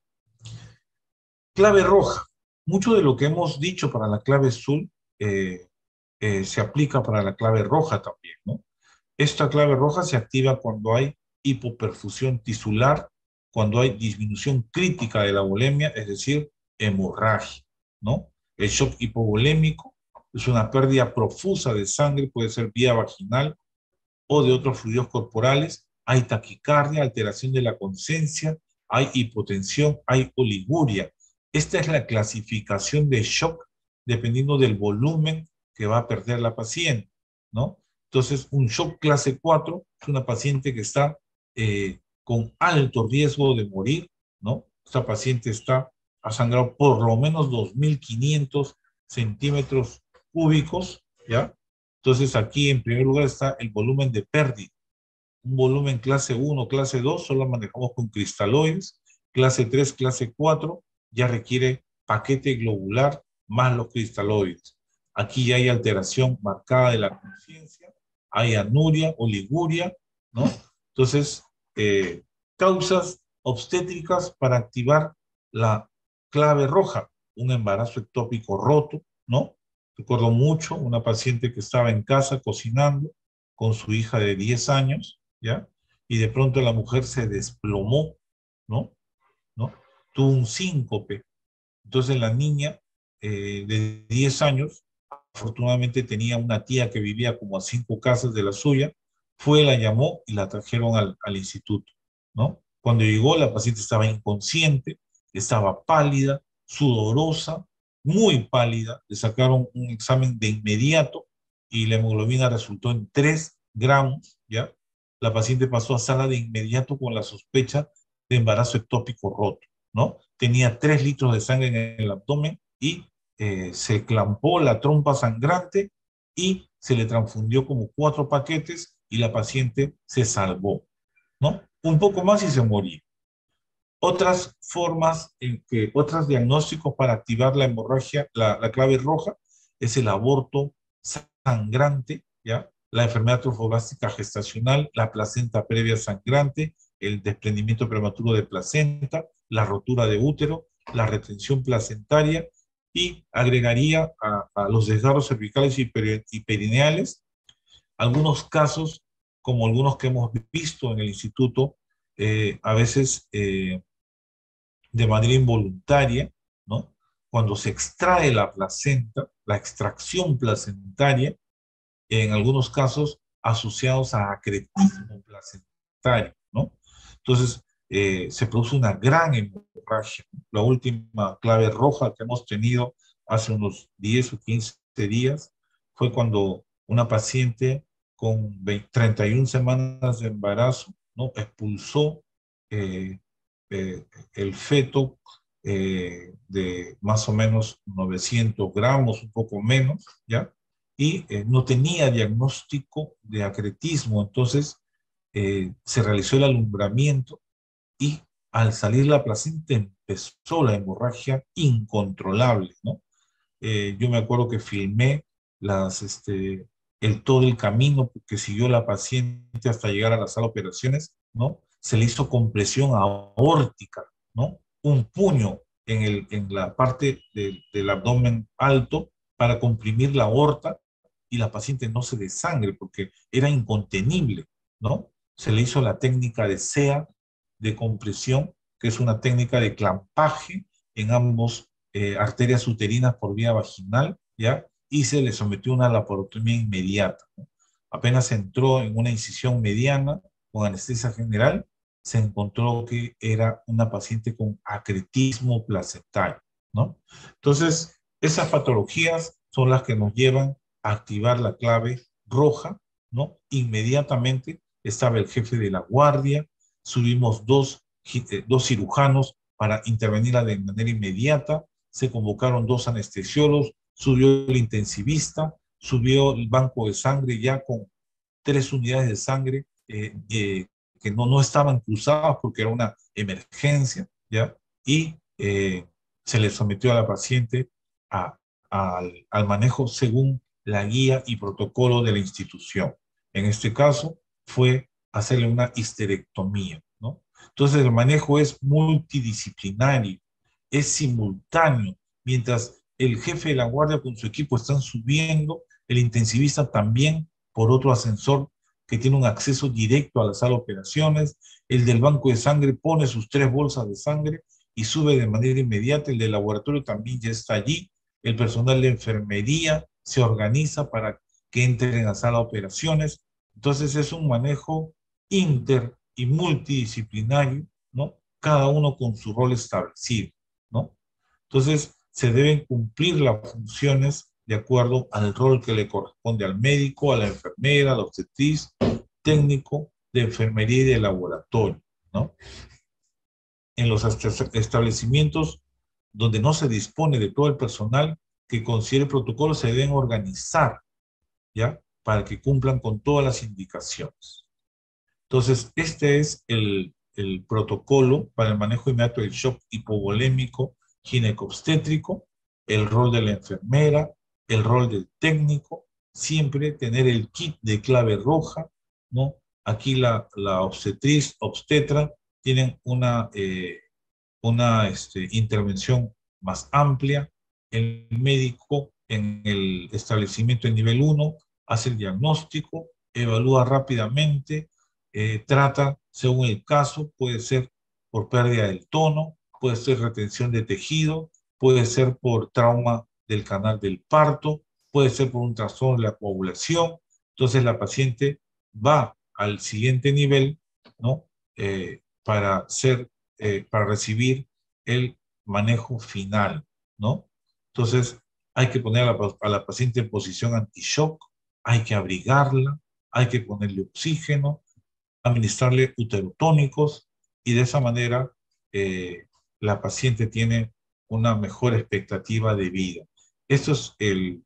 Clave roja. Mucho de lo que hemos dicho para la clave azul eh, eh, se aplica para la clave roja también, ¿no? Esta clave roja se activa cuando hay hipoperfusión tisular, cuando hay disminución crítica de la volemia, es decir, hemorragia, ¿no? El shock hipovolémico es una pérdida profusa de sangre, puede ser vía vaginal o de otros fluidos corporales. Hay taquicardia, alteración de la conciencia, hay hipotensión, hay oliguria. Esta es la clasificación de shock dependiendo del volumen que va a perder la paciente, ¿no? Entonces, un shock clase cuatro es una paciente que está eh, con alto riesgo de morir, ¿no? Esta paciente está, ha sangrado por lo menos dos mil quinientos centímetros cúbicos, ¿ya? Entonces, aquí en primer lugar está el volumen de pérdida. Un volumen clase uno, clase dos, solo manejamos con cristaloides. Clase tres, clase cuatro, ya requiere paquete globular más los cristaloides. Aquí ya hay alteración marcada de la conciencia, hay anuria, oliguria, ¿no? Entonces, eh, causas obstétricas para activar la clave roja, un embarazo ectópico roto, ¿no? Recuerdo mucho una paciente que estaba en casa cocinando con su hija de diez años, ¿ya? Y de pronto la mujer se desplomó, ¿no? ¿No? Tuvo un síncope. Entonces la niña eh, de diez años, afortunadamente tenía una tía que vivía como a cinco casas de la suya, fue, la llamó y la trajeron al, al instituto, ¿no? Cuando llegó, la paciente estaba inconsciente, estaba pálida, sudorosa, muy pálida. Le sacaron un examen de inmediato y la hemoglobina resultó en tres gramos, ¿ya? La paciente pasó a sala de inmediato con la sospecha de embarazo ectópico roto, ¿no? Tenía tres litros de sangre en el abdomen y eh, se clampó la trompa sangrante y se le transfundió como cuatro paquetes y la paciente se salvó, ¿no? Un poco más y se moría. Otras formas, en que, otros diagnósticos para activar la hemorragia, la, la clave roja, es el aborto sangrante, ¿ya? La enfermedad trofoblástica gestacional, la placenta previa sangrante, el desprendimiento prematuro de placenta, la rotura de útero, la retención placentaria, y agregaría a, a los desgarros cervicales y, peri y perineales algunos casos, como algunos que hemos visto en el instituto, eh, a veces eh, de manera involuntaria, ¿no? Cuando se extrae la placenta, la extracción placentaria, en algunos casos asociados a acretismo placentario, ¿no? Entonces, eh, se produce una gran hemorragia. La última clave roja que hemos tenido hace unos diez o quince días fue cuando una paciente con treinta y una semanas de embarazo, ¿no? Expulsó eh, eh, el feto eh, de más o menos novecientos gramos, un poco menos, ¿ya? Y eh, no tenía diagnóstico de acretismo, entonces eh, se realizó el alumbramiento y al salir la placenta empezó la hemorragia incontrolable, ¿no? Eh, yo me acuerdo que filmé las, este, el todo el camino que siguió la paciente hasta llegar a la sala de operaciones, ¿no? Se le hizo compresión aórtica, ¿no? Un puño en, el, en la parte de, del abdomen alto para comprimir la aorta y la paciente no se desangre porque era incontenible, ¿no? Se le hizo la técnica de S E A, de compresión, que es una técnica de clampaje en ambos eh, arterias uterinas por vía vaginal, ¿ya? Y se le sometió a una laparotomía inmediata, ¿no? Apenas entró en una incisión mediana con anestesia general, se encontró que era una paciente con acretismo placentario, ¿no? Entonces, esas patologías son las que nos llevan a activar la clave roja, ¿no? Inmediatamente estaba el jefe de la guardia, subimos dos, eh, dos cirujanos para intervenir de manera inmediata, se convocaron dos anestesiólogos, subió el intensivista, subió el banco de sangre ya con tres unidades de sangre eh, eh, que no, no estaban cruzadas porque era una emergencia, ¿ya? Y eh, se le sometió a la paciente a, a, al, al manejo según la guía y protocolo de la institución. En este caso fue hacerle una histerectomía, ¿no? Entonces el manejo es multidisciplinario, es simultáneo, mientras el jefe de la guardia con su equipo están subiendo, el intensivista también por otro ascensor que tiene un acceso directo a la sala de operaciones, el del banco de sangre pone sus tres bolsas de sangre y sube de manera inmediata, el del laboratorio también ya está allí, el personal de enfermería se organiza para que entren a la sala de operaciones, entonces es un manejo inter y multidisciplinario, ¿no? Cada uno con su rol establecido, ¿no? Entonces, se deben cumplir las funciones de acuerdo al rol que le corresponde al médico, a la enfermera, al obstetriz, técnico de enfermería y de laboratorio, ¿no? En los establecimientos donde no se dispone de todo el personal que considere el protocolo, se deben organizar, ¿ya? Para que cumplan con todas las indicaciones. Entonces, este es el, el protocolo para el manejo inmediato del shock hipovolémico ginecobstétrico, el rol de la enfermera, el rol del técnico, siempre tener el kit de clave roja, ¿no? Aquí la, la obstetriz, obstetra, tienen una, eh, una este, intervención más amplia. El médico en el establecimiento de nivel uno hace el diagnóstico, evalúa rápidamente, eh, trata según el caso, puede ser por pérdida del tono, puede ser retención de tejido, puede ser por trauma del canal del parto, puede ser por un trastorno de la coagulación. Entonces la paciente va al siguiente nivel, ¿no? Eh, para ser, eh, para recibir el manejo final, ¿no? Entonces hay que poner a la, a la paciente en posición anti-shock, hay que abrigarla, hay que ponerle oxígeno, administrarle uterotónicos y de esa manera eh, la paciente tiene una mejor expectativa de vida. Esto es el,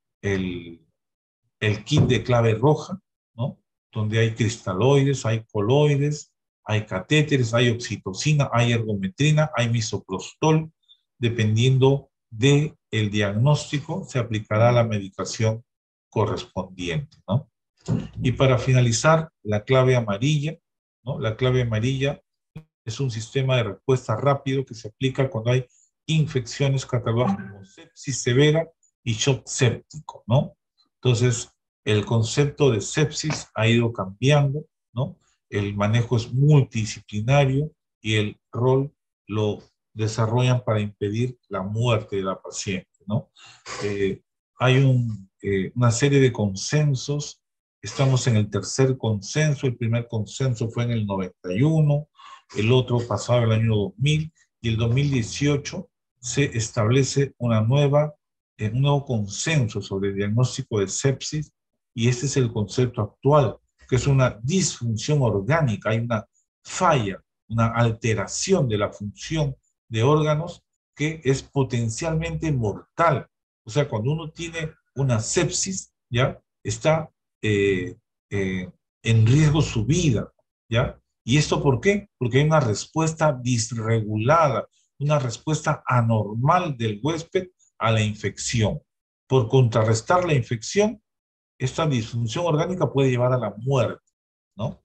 el, el kit de clave roja, ¿no? Donde hay cristaloides, hay coloides, hay catéteres, hay oxitocina, hay ergometrina, hay misoprostol. Dependiendo del diagnóstico, se aplicará la medicación correspondiente, ¿no? Y para finalizar, la clave amarilla, ¿no? La clave amarilla es un sistema de respuesta rápido que se aplica cuando hay infecciones catalogadas como sepsis severa y shock séptico, ¿no? Entonces, el concepto de sepsis ha ido cambiando, ¿no? El manejo es multidisciplinario y el rol lo desarrollan para impedir la muerte de la paciente, ¿no? Eh, hay un, eh, una serie de consensos. Estamos en el tercer consenso. El primer consenso fue en el noventa y uno, el otro pasado el año dos mil, y el dos mil dieciocho se establece una nueva, eh, un nuevo consenso sobre el diagnóstico de sepsis, y este es el concepto actual, que es una disfunción orgánica, hay una falla, una alteración de la función de órganos que es potencialmente mortal. O sea, cuando uno tiene una sepsis, ¿ya? Está eh, eh, en riesgo su vida, ¿ya? ¿Y esto por qué? Porque hay una respuesta disregulada, una respuesta anormal del huésped a la infección. Por contrarrestar la infección, esta disfunción orgánica puede llevar a la muerte, ¿no?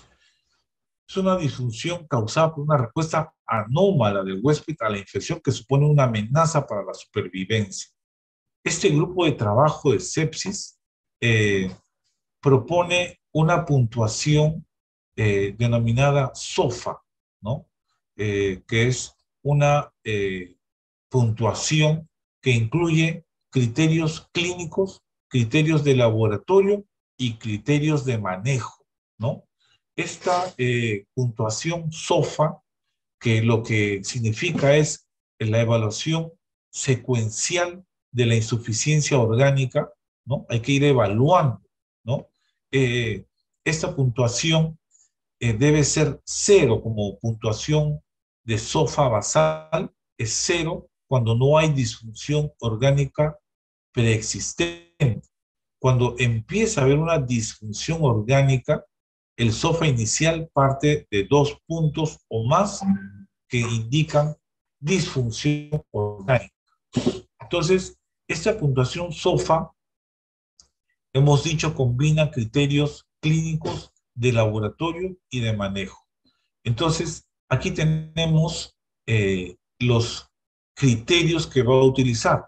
Es una disfunción causada por una respuesta anómala del huésped a la infección que supone una amenaza para la supervivencia. Este grupo de trabajo de sepsis eh, propone una puntuación eh, denominada SOFA, ¿no? Eh, que es una eh, puntuación que incluye criterios clínicos, criterios de laboratorio y criterios de manejo, ¿no? Esta eh, puntuación SOFA, que lo que significa es la evaluación secuencial de la insuficiencia orgánica, ¿no? Hay que ir evaluando, ¿no? Eh, esta puntuación eh, debe ser cero como puntuación de SOFA basal, es cero cuando no hay disfunción orgánica preexistente. Cuando empieza a haber una disfunción orgánica, el SOFA inicial parte de dos puntos o más que indican disfunción orgánica. Entonces, esta puntuación SOFA, hemos dicho, combina criterios clínicos de laboratorio y de manejo. Entonces, aquí tenemos eh, los criterios que va a utilizar.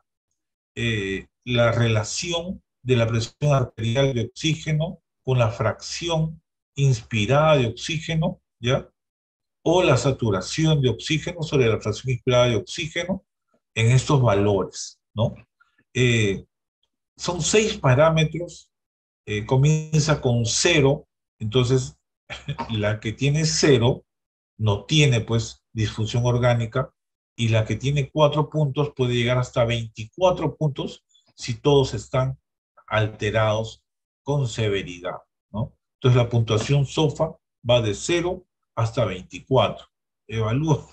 Eh, la relación de la presión arterial de oxígeno con la fracción inspirada de oxígeno, ¿ya? O la saturación de oxígeno sobre la fracción inspirada de oxígeno en estos valores, ¿no? Eh, son seis parámetros, eh, comienza con cero, entonces la que tiene cero no tiene pues disfunción orgánica, y la que tiene cuatro puntos puede llegar hasta veinticuatro puntos si todos están alterados con severidad, ¿no? Entonces la puntuación SOFA va de cero hasta veinticuatro. Evalúa,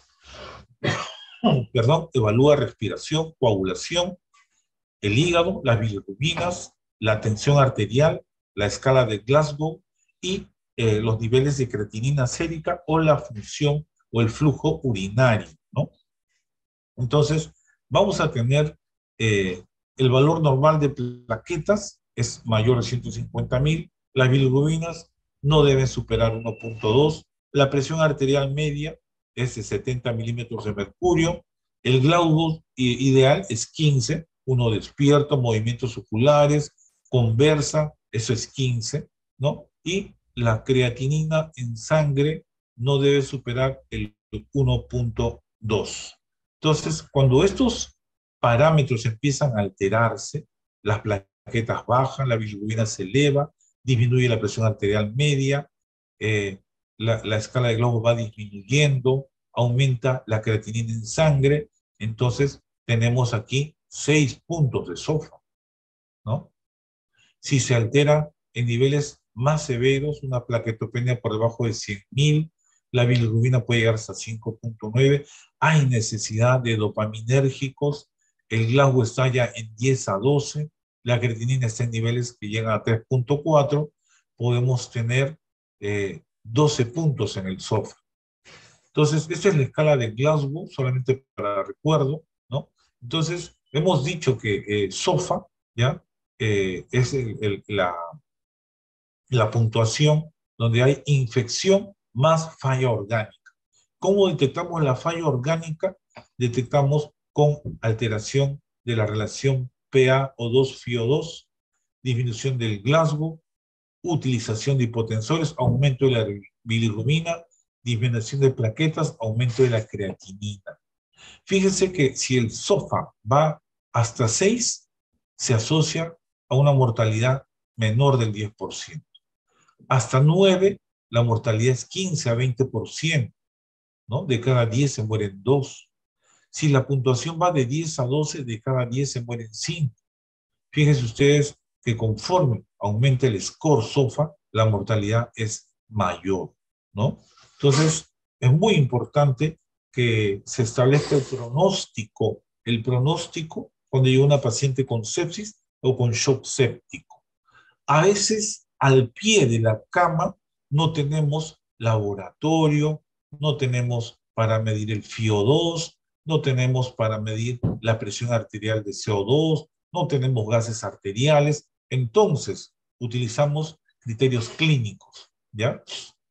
perdón, evalúa respiración, coagulación, el hígado, las bilirrubinas, la tensión arterial, la escala de Glasgow y eh, los niveles de creatinina sérica o la función o el flujo urinario, ¿no? Entonces, vamos a tener eh, el valor normal de plaquetas es mayor de ciento cincuenta mil, las bilirrubinas no deben superar uno punto dos, la presión arterial media es de setenta milímetros de mercurio, el Glasgow ideal es quince, uno despierto, movimientos oculares, conversa, eso es quince, ¿no? Y la creatinina en sangre no debe superar el uno punto dos. Entonces, cuando estos parámetros empiezan a alterarse, las plaquetas bajan, la bilirrubina se eleva, disminuye la presión arterial media, eh, la, la escala de Glasgow va disminuyendo, aumenta la creatinina en sangre, entonces tenemos aquí seis puntos de SOFA, ¿no? Si se altera en niveles más severos, una plaquetopenia por debajo de cien mil, la bilirrubina puede llegar hasta cinco punto nueve, hay necesidad de dopaminérgicos, el Glasgow está ya en diez a doce, la creatinina está en niveles que llegan a tres punto cuatro, podemos tener eh, doce puntos en el SOFA. Entonces, esta es la escala de Glasgow, solamente para recuerdo, ¿no? Entonces, hemos dicho que eh, SOFA, ¿ya? Eh, es el, el, la, la puntuación donde hay infección más falla orgánica. ¿Cómo detectamos la falla orgánica? Detectamos con alteración de la relación P A O dos F I O dos, disminución del Glasgow, utilización de hipotensores, aumento de la bilirrubina, disminución de plaquetas, aumento de la creatinina. Fíjense que si el SOFA va hasta seis, se asocia a una mortalidad menor del diez por ciento. Hasta nueve, la mortalidad es quince a veinte por ciento, ¿no? De cada diez se mueren dos. Si la puntuación va de diez a doce, de cada diez se mueren cinco. Fíjense ustedes que conforme aumenta el score SOFA, la mortalidad es mayor, ¿no? Entonces, es muy importante que se establezca el pronóstico, el pronóstico cuando llega una paciente con sepsis o con shock séptico. A veces, al pie de la cama, no tenemos laboratorio, no tenemos para medir el F I O dos, no tenemos para medir la presión arterial de C O dos, no tenemos gases arteriales. Entonces, utilizamos criterios clínicos, ¿ya?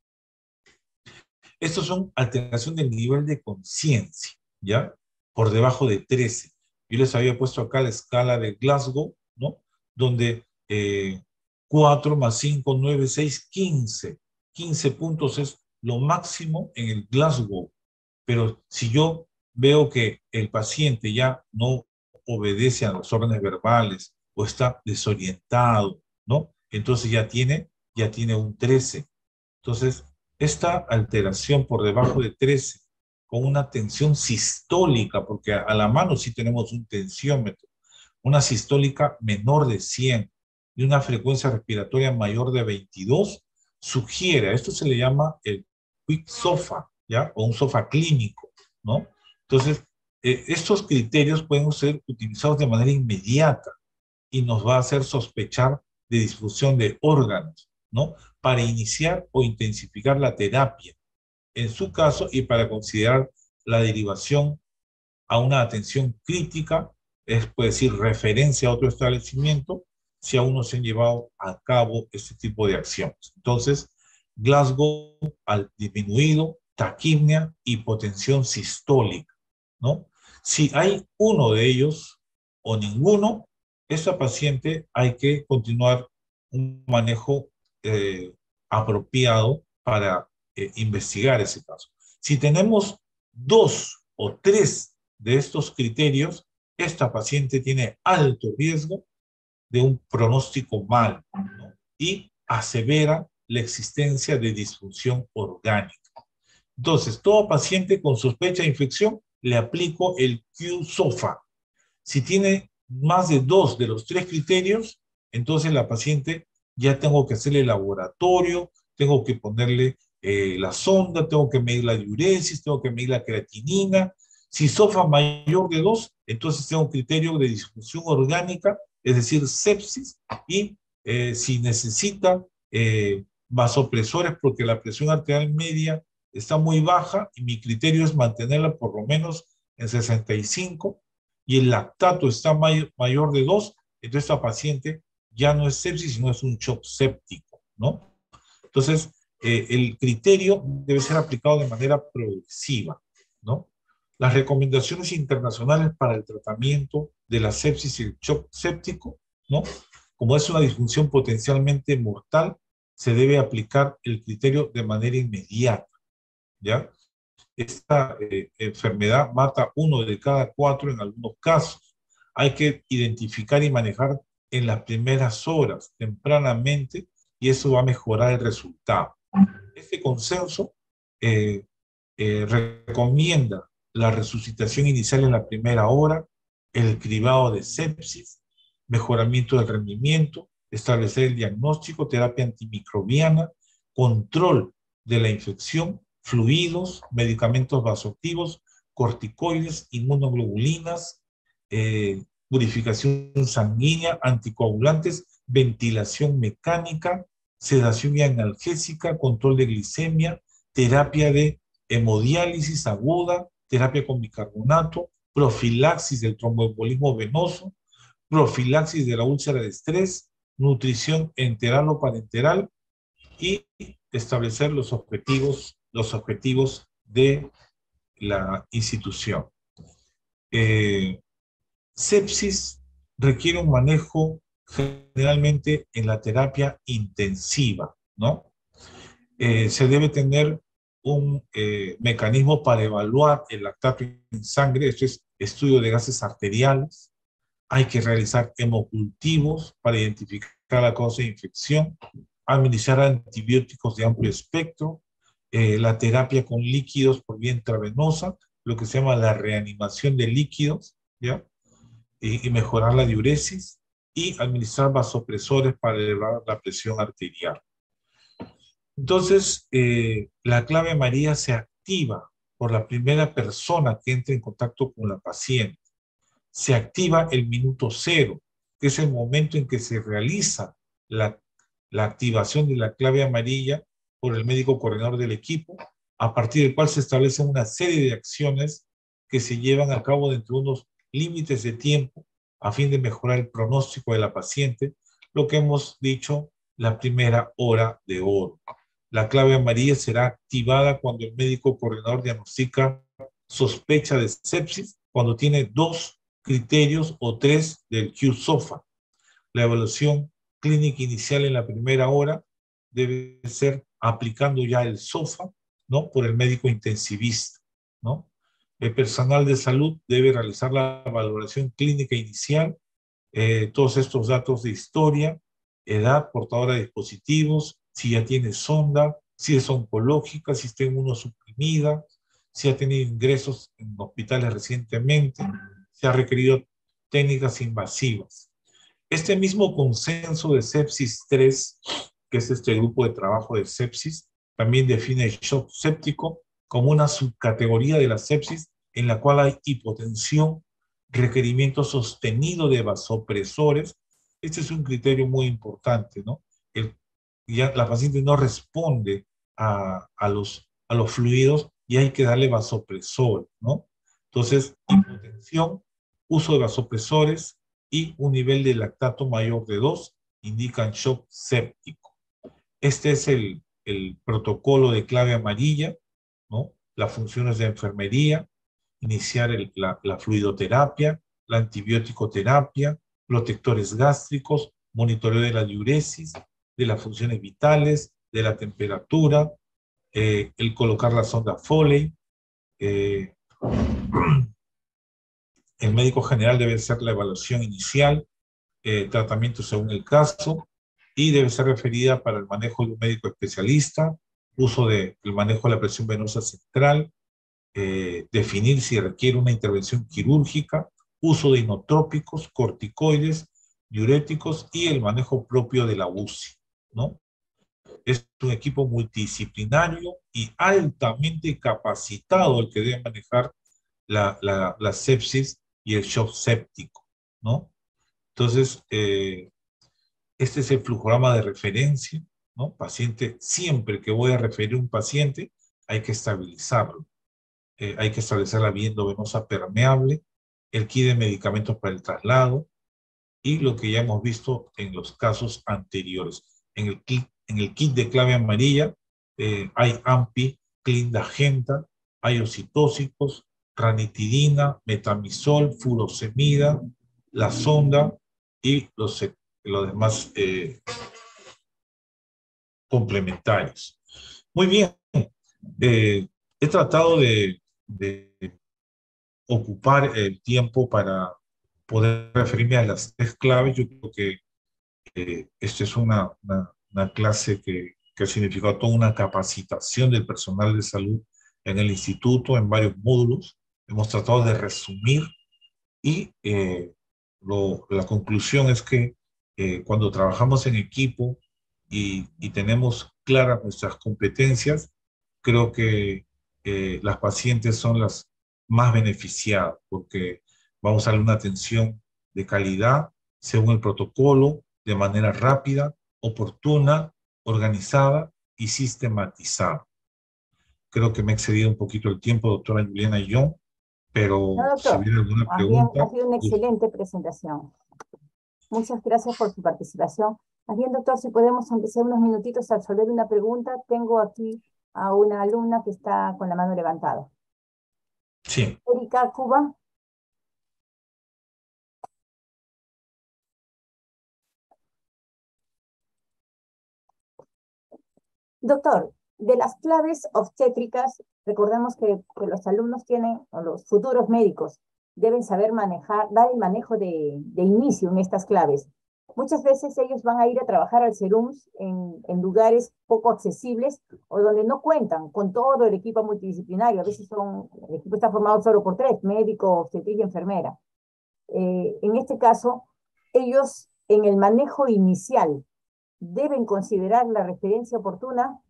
Estos son alteración del nivel de conciencia, ¿ya? Por debajo de trece. Yo les había puesto acá la escala de Glasgow, ¿no? Donde eh, cuatro más cinco, nueve, seis, quince. quince puntos es lo máximo en el Glasgow. Pero si yo veo que el paciente ya no obedece a las órdenes verbales o está desorientado, ¿no? Entonces ya tiene, ya tiene un trece. Entonces, esta alteración por debajo de trece, con una tensión sistólica, porque a, a la mano sí tenemos un tensiómetro, una sistólica menor de cien y una frecuencia respiratoria mayor de veintidós, sugiere, a esto se le llama el quick SOFA, ¿ya? O un SOFA clínico, ¿no? Entonces, eh, estos criterios pueden ser utilizados de manera inmediata y nos va a hacer sospechar de disfunción de órganos, ¿no? Para iniciar o intensificar la terapia, en su caso, y para considerar la derivación a una atención crítica, es puede decir referencia a otro establecimiento, si aún no se han llevado a cabo este tipo de acciones. Entonces, Glasgow al disminuido, taquipnea, hipotensión sistólica, ¿no? Si hay uno de ellos o ninguno, esta paciente hay que continuar un manejo eh, apropiado para eh, investigar ese caso. Si tenemos dos o tres de estos criterios, esta paciente tiene alto riesgo de un pronóstico mal, ¿no? Y asevera la existencia de disfunción orgánica. Entonces, todo paciente con sospecha de infección le aplico el Q SOFA. Si tiene más de dos de los tres criterios, entonces la paciente ya tengo que hacerle laboratorio, tengo que ponerle eh, la sonda, tengo que medir la diuresis, tengo que medir la creatinina. Si SOFA mayor de dos, entonces tengo un criterio de disfunción orgánica, es decir, sepsis, y eh, si necesita eh, vasopresores porque la presión arterial media está muy baja y mi criterio es mantenerla por lo menos en sesenta y cinco y el lactato está may mayor de dos, entonces esta paciente ya no es sepsis, sino es un shock séptico, ¿no? Entonces, eh, el criterio debe ser aplicado de manera progresiva, ¿no? Las recomendaciones internacionales para el tratamiento de la sepsis y el shock séptico, ¿no? Como es una disfunción potencialmente mortal, se debe aplicar el criterio de manera inmediata, ¿ya? Esta eh, enfermedad mata uno de cada cuatro en algunos casos. Hay que identificar y manejar en las primeras horas, tempranamente, y eso va a mejorar el resultado. Este consenso eh, eh, recomienda la resucitación inicial en la primera hora, el cribado de sepsis, mejoramiento del rendimiento, establecer el diagnóstico, terapia antimicrobiana, control de la infección, fluidos, medicamentos vasoactivos, corticoides, inmunoglobulinas, eh, purificación sanguínea, anticoagulantes, ventilación mecánica, sedación y analgésica, control de glicemia, terapia de hemodiálisis aguda, terapia con bicarbonato, profilaxis del tromboembolismo venoso, profilaxis de la úlcera de estrés, nutrición enteral o parenteral y establecer los objetivos, los objetivos de la institución. Eh, sepsis requiere un manejo generalmente en la terapia intensiva, ¿no? Eh, se debe tener un eh, mecanismo para evaluar el lactato en sangre, esto es estudio de gases arteriales. Hay que realizar hemocultivos para identificar la causa de infección, administrar antibióticos de amplio espectro, eh, la terapia con líquidos por vía intravenosa, lo que se llama la reanimación de líquidos, ¿ya? Y, y mejorar la diuresis, y administrar vasopresores para elevar la presión arterial. Entonces, eh, la clave amarilla se activa por la primera persona que entre en contacto con la paciente. Se activa el minuto cero, que es el momento en que se realiza la, la activación de la clave amarilla por el médico coordinador del equipo, a partir del cual se establecen una serie de acciones que se llevan a cabo dentro de unos límites de tiempo a fin de mejorar el pronóstico de la paciente, lo que hemos dicho, la primera hora de oro. La clave amarilla será activada cuando el médico coordinador diagnostica sospecha de sepsis, cuando tiene dos criterios o tres del Q SOFA. La evaluación clínica inicial en la primera hora debe ser aplicando ya el SOFA, ¿no? Por el médico intensivista, ¿no? El personal de salud debe realizar la valoración clínica inicial, eh, todos estos datos de historia, edad, portadora de dispositivos, si ya tiene sonda, si es oncológica, si está inmunosuprimida, si ha tenido ingresos en hospitales recientemente, si ha requerido técnicas invasivas. Este mismo consenso de sepsis tres, que es este grupo de trabajo de sepsis, también define el shock séptico como una subcategoría de la sepsis en la cual hay hipotensión, requerimiento sostenido de vasopresores. Este es un criterio muy importante, ¿no? El, ya la paciente no responde a, a, los, a los fluidos y hay que darle vasopresor, ¿no? Entonces, hipotensión, uso de vasopresores y un nivel de lactato mayor de dos indican shock séptico. Este es el, el protocolo de clave amarilla, ¿no? Las funciones de enfermería, iniciar el, la, la fluidoterapia, la antibiótico terapia, protectores gástricos, monitoreo de la diuresis, de las funciones vitales, de la temperatura, eh, el colocar la sonda Foley. Eh, el médico general debe hacer la evaluación inicial, eh, tratamiento según el caso, y debe ser referida para el manejo de un médico especialista, uso del de, manejo de la presión venosa central, eh, definir si requiere una intervención quirúrgica, uso de inotrópicos, corticoides, diuréticos y el manejo propio de la U C I, ¿no? Es un equipo multidisciplinario y altamente capacitado el que debe manejar la, la, la sepsis y el shock séptico, ¿no? Entonces, eh, este es el flujograma de referencia, ¿no? Paciente, siempre que voy a referir un paciente, hay que estabilizarlo. Eh, hay que establecer la vía endovenosa permeable, el kit de medicamentos para el traslado y lo que ya hemos visto en los casos anteriores. En el kit, en el kit de clave amarilla eh, hay AMPI, Clindagenta, hay ocitóxicos, ranitidina, metamizol, furosemida, la sonda y los, los demás eh, complementarios. Muy bien, eh, he tratado de, de ocupar el tiempo para poder referirme a las tres claves. Yo creo que eh, esta es una, una, una clase que, que ha significado toda una capacitación del personal de salud en el instituto, en varios módulos. Hemos tratado de resumir y eh, lo, la conclusión es que eh, cuando trabajamos en equipo y, y tenemos claras nuestras competencias, creo que eh, las pacientes son las más beneficiadas porque vamos a darle una atención de calidad según el protocolo, de manera rápida, oportuna, organizada y sistematizada. Creo que me he excedido un poquito el tiempo, doctora Juliana y yo, pero No, si doctor, hubiera alguna más bien ha pregunta, sido una uf, excelente presentación. Muchas gracias por su participación. Más bien, doctor, si podemos, aunque sea unos minutitos, absolver una pregunta. Tengo aquí a una alumna que está con la mano levantada. sí. Erika Cuba. Doctor, de las claves obstétricas, recordemos que, que los alumnos tienen, o los futuros médicos, deben saber manejar, dar el manejo de, de inicio en estas claves. Muchas veces ellos van a ir a trabajar al SERUMS en, en lugares poco accesibles o donde no cuentan con todo el equipo multidisciplinario. A veces son, el equipo está formado solo por tres, médico, obstetricia y enfermera. Eh, en este caso, ellos en el manejo inicial deben considerar la referencia oportuna.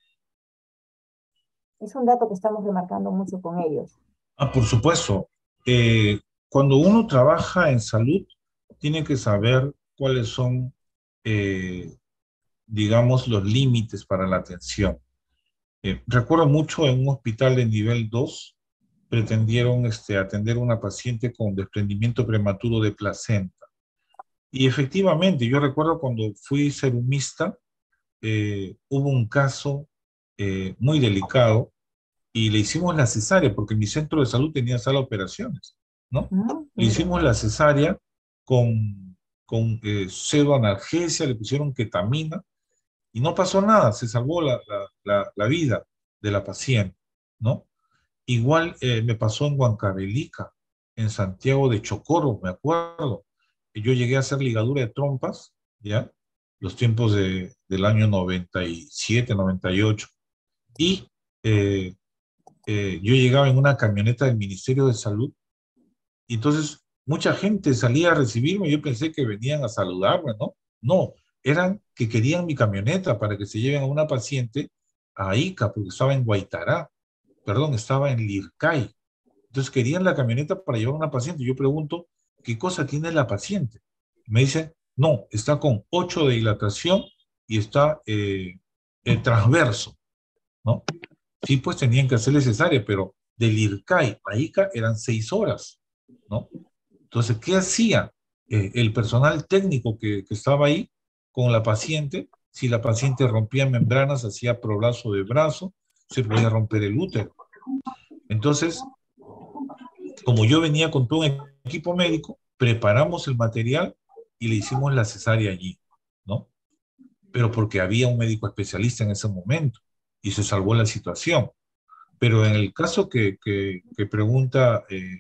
Es un dato que estamos remarcando mucho con ellos. Ah, por supuesto. Eh, cuando uno trabaja en salud, tiene que saber cuáles son, eh, digamos, los límites para la atención. Eh, recuerdo mucho en un hospital de nivel dos, pretendieron este, atender a una paciente con desprendimiento prematuro de placenta. Y efectivamente, yo recuerdo cuando fui serumista, eh, hubo un caso eh, muy delicado y le hicimos la cesárea, porque mi centro de salud tenía sala de operaciones, ¿no? Mm, Le mire. hicimos la cesárea con, con eh, pseudoanalgesia, le pusieron ketamina y no pasó nada, se salvó la, la, la, la vida de la paciente, ¿no? Igual eh, me pasó en Huancavelica, en Santiago de Chocoro, me acuerdo. Yo llegué a hacer ligadura de trompas, ¿ya? Los tiempos de, del año noventa y siete, noventa y ocho. Y eh, eh, yo llegaba en una camioneta del Ministerio de Salud y entonces mucha gente salía a recibirme. Yo pensé que venían a saludarme, ¿no? No, eran que querían mi camioneta para que se lleven a una paciente a Ica, porque estaba en Guaitará, perdón, estaba en Lircay. Entonces querían la camioneta para llevar a una paciente. Yo pregunto, ¿qué cosa tiene la paciente? Me dicen, no, está con ocho de dilatación y está eh, eh, transverso, ¿no? Sí, pues tenían que hacerle cesárea, pero del Lircay a Ica eran seis horas, ¿no? Entonces, ¿qué hacía eh, el personal técnico que, que estaba ahí con la paciente? Si la paciente rompía membranas, hacía prolazo de brazo, se podía romper el útero. Entonces, como yo venía con todo un equipo médico, preparamos el material y le hicimos la cesárea allí, ¿no? Pero porque había un médico especialista en ese momento y se salvó la situación. Pero en el caso que, que, que pregunta eh,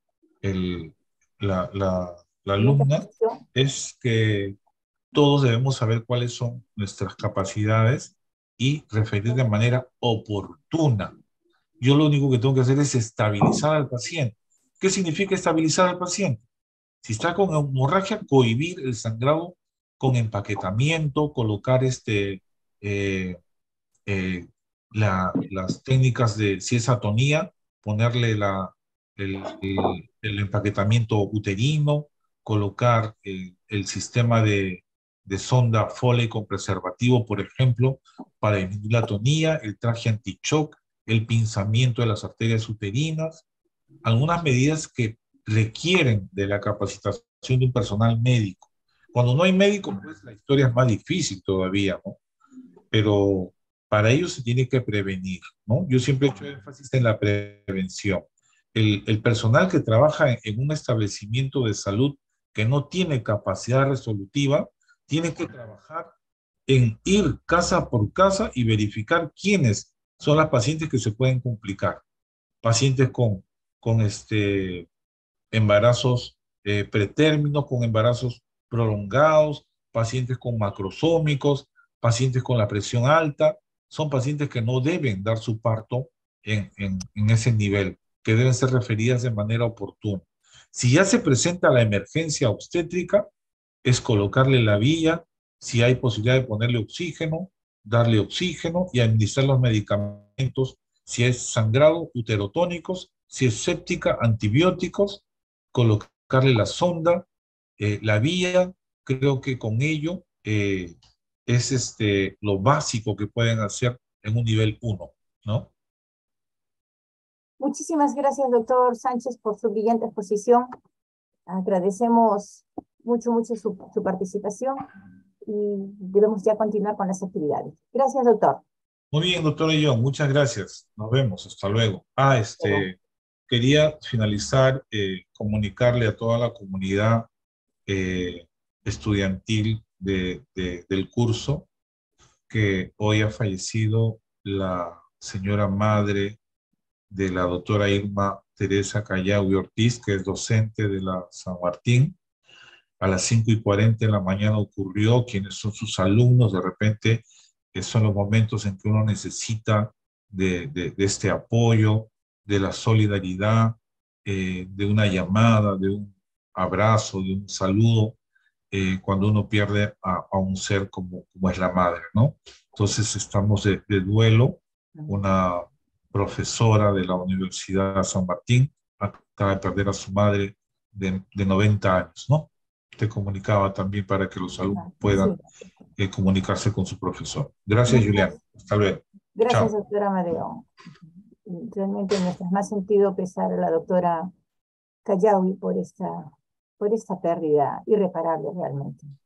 el, la, la, la Siguiente alumna, posición. es que todos debemos saber cuáles son nuestras capacidades y referir de manera oportuna. Yo lo único que tengo que hacer es estabilizar al paciente. ¿Qué significa estabilizar al paciente? Si está con hemorragia, cohibir el sangrado con empaquetamiento, colocar este, eh, eh, la, las técnicas de, si es atonía, ponerle la, el, el, el empaquetamiento uterino, colocar el, el sistema de, de sonda Foley con preservativo, por ejemplo, para disminuir la atonía, el traje anti-shock, el pinzamiento de las arterias uterinas, algunas medidas que requieren de la capacitación de un personal médico. Cuando no hay médico, pues la historia es más difícil todavía, ¿no? Pero para ello se tiene que prevenir, ¿no? Yo siempre he hecho énfasis en la prevención. El, el personal que trabaja en, en un establecimiento de salud que no tiene capacidad resolutiva, tiene que trabajar en ir casa por casa y verificar quiénes son las pacientes que se pueden complicar. Pacientes con, con este, embarazos eh, pretérminos, con embarazos prolongados, pacientes con macrosómicos, pacientes con la presión alta, son pacientes que no deben dar su parto en, en, en ese nivel, que deben ser referidas de manera oportuna. Si ya se presenta la emergencia obstétrica, es colocarle la vía, si hay posibilidad de ponerle oxígeno, darle oxígeno y administrar los medicamentos, si es sangrado, uterotónicos, si es séptica, antibióticos, colocarle la sonda, eh, la vía. Creo que con ello eh, es este, lo básico que pueden hacer en un nivel uno, ¿no? Muchísimas gracias, doctor Sánchez, por su brillante exposición. Agradecemos mucho, mucho su, su participación y debemos ya continuar con las actividades. Gracias, doctor. Muy bien, doctor John, muchas gracias. Nos vemos, hasta luego. Ah, Luego. este, quería finalizar, eh, comunicarle a toda la comunidad eh, estudiantil de, de, del curso que hoy ha fallecido la señora madre de la doctora Irma Teresa Callao y Ortiz, que es docente de la San Martín. A las cinco y cuarenta de la mañana ocurrió, quienes son sus alumnos, de repente eh, son los momentos en que uno necesita de, de, de este apoyo, de la solidaridad, eh, de una llamada, de un abrazo, de un saludo, eh, cuando uno pierde a, a un ser como, como es la madre, ¿no? Entonces estamos de, de duelo. Una profesora de la Universidad San Martín acaba de perder a su madre de, de noventa años, ¿no? Te comunicaba también para que los alumnos puedan Sí. eh, comunicarse con su profesor. Gracias, Muchas Julián. Hasta luego. gracias, Chao. doctora Amadeo. realmente nuestro más sentido pesar a la doctora Callawi por esta, por esta pérdida irreparable realmente.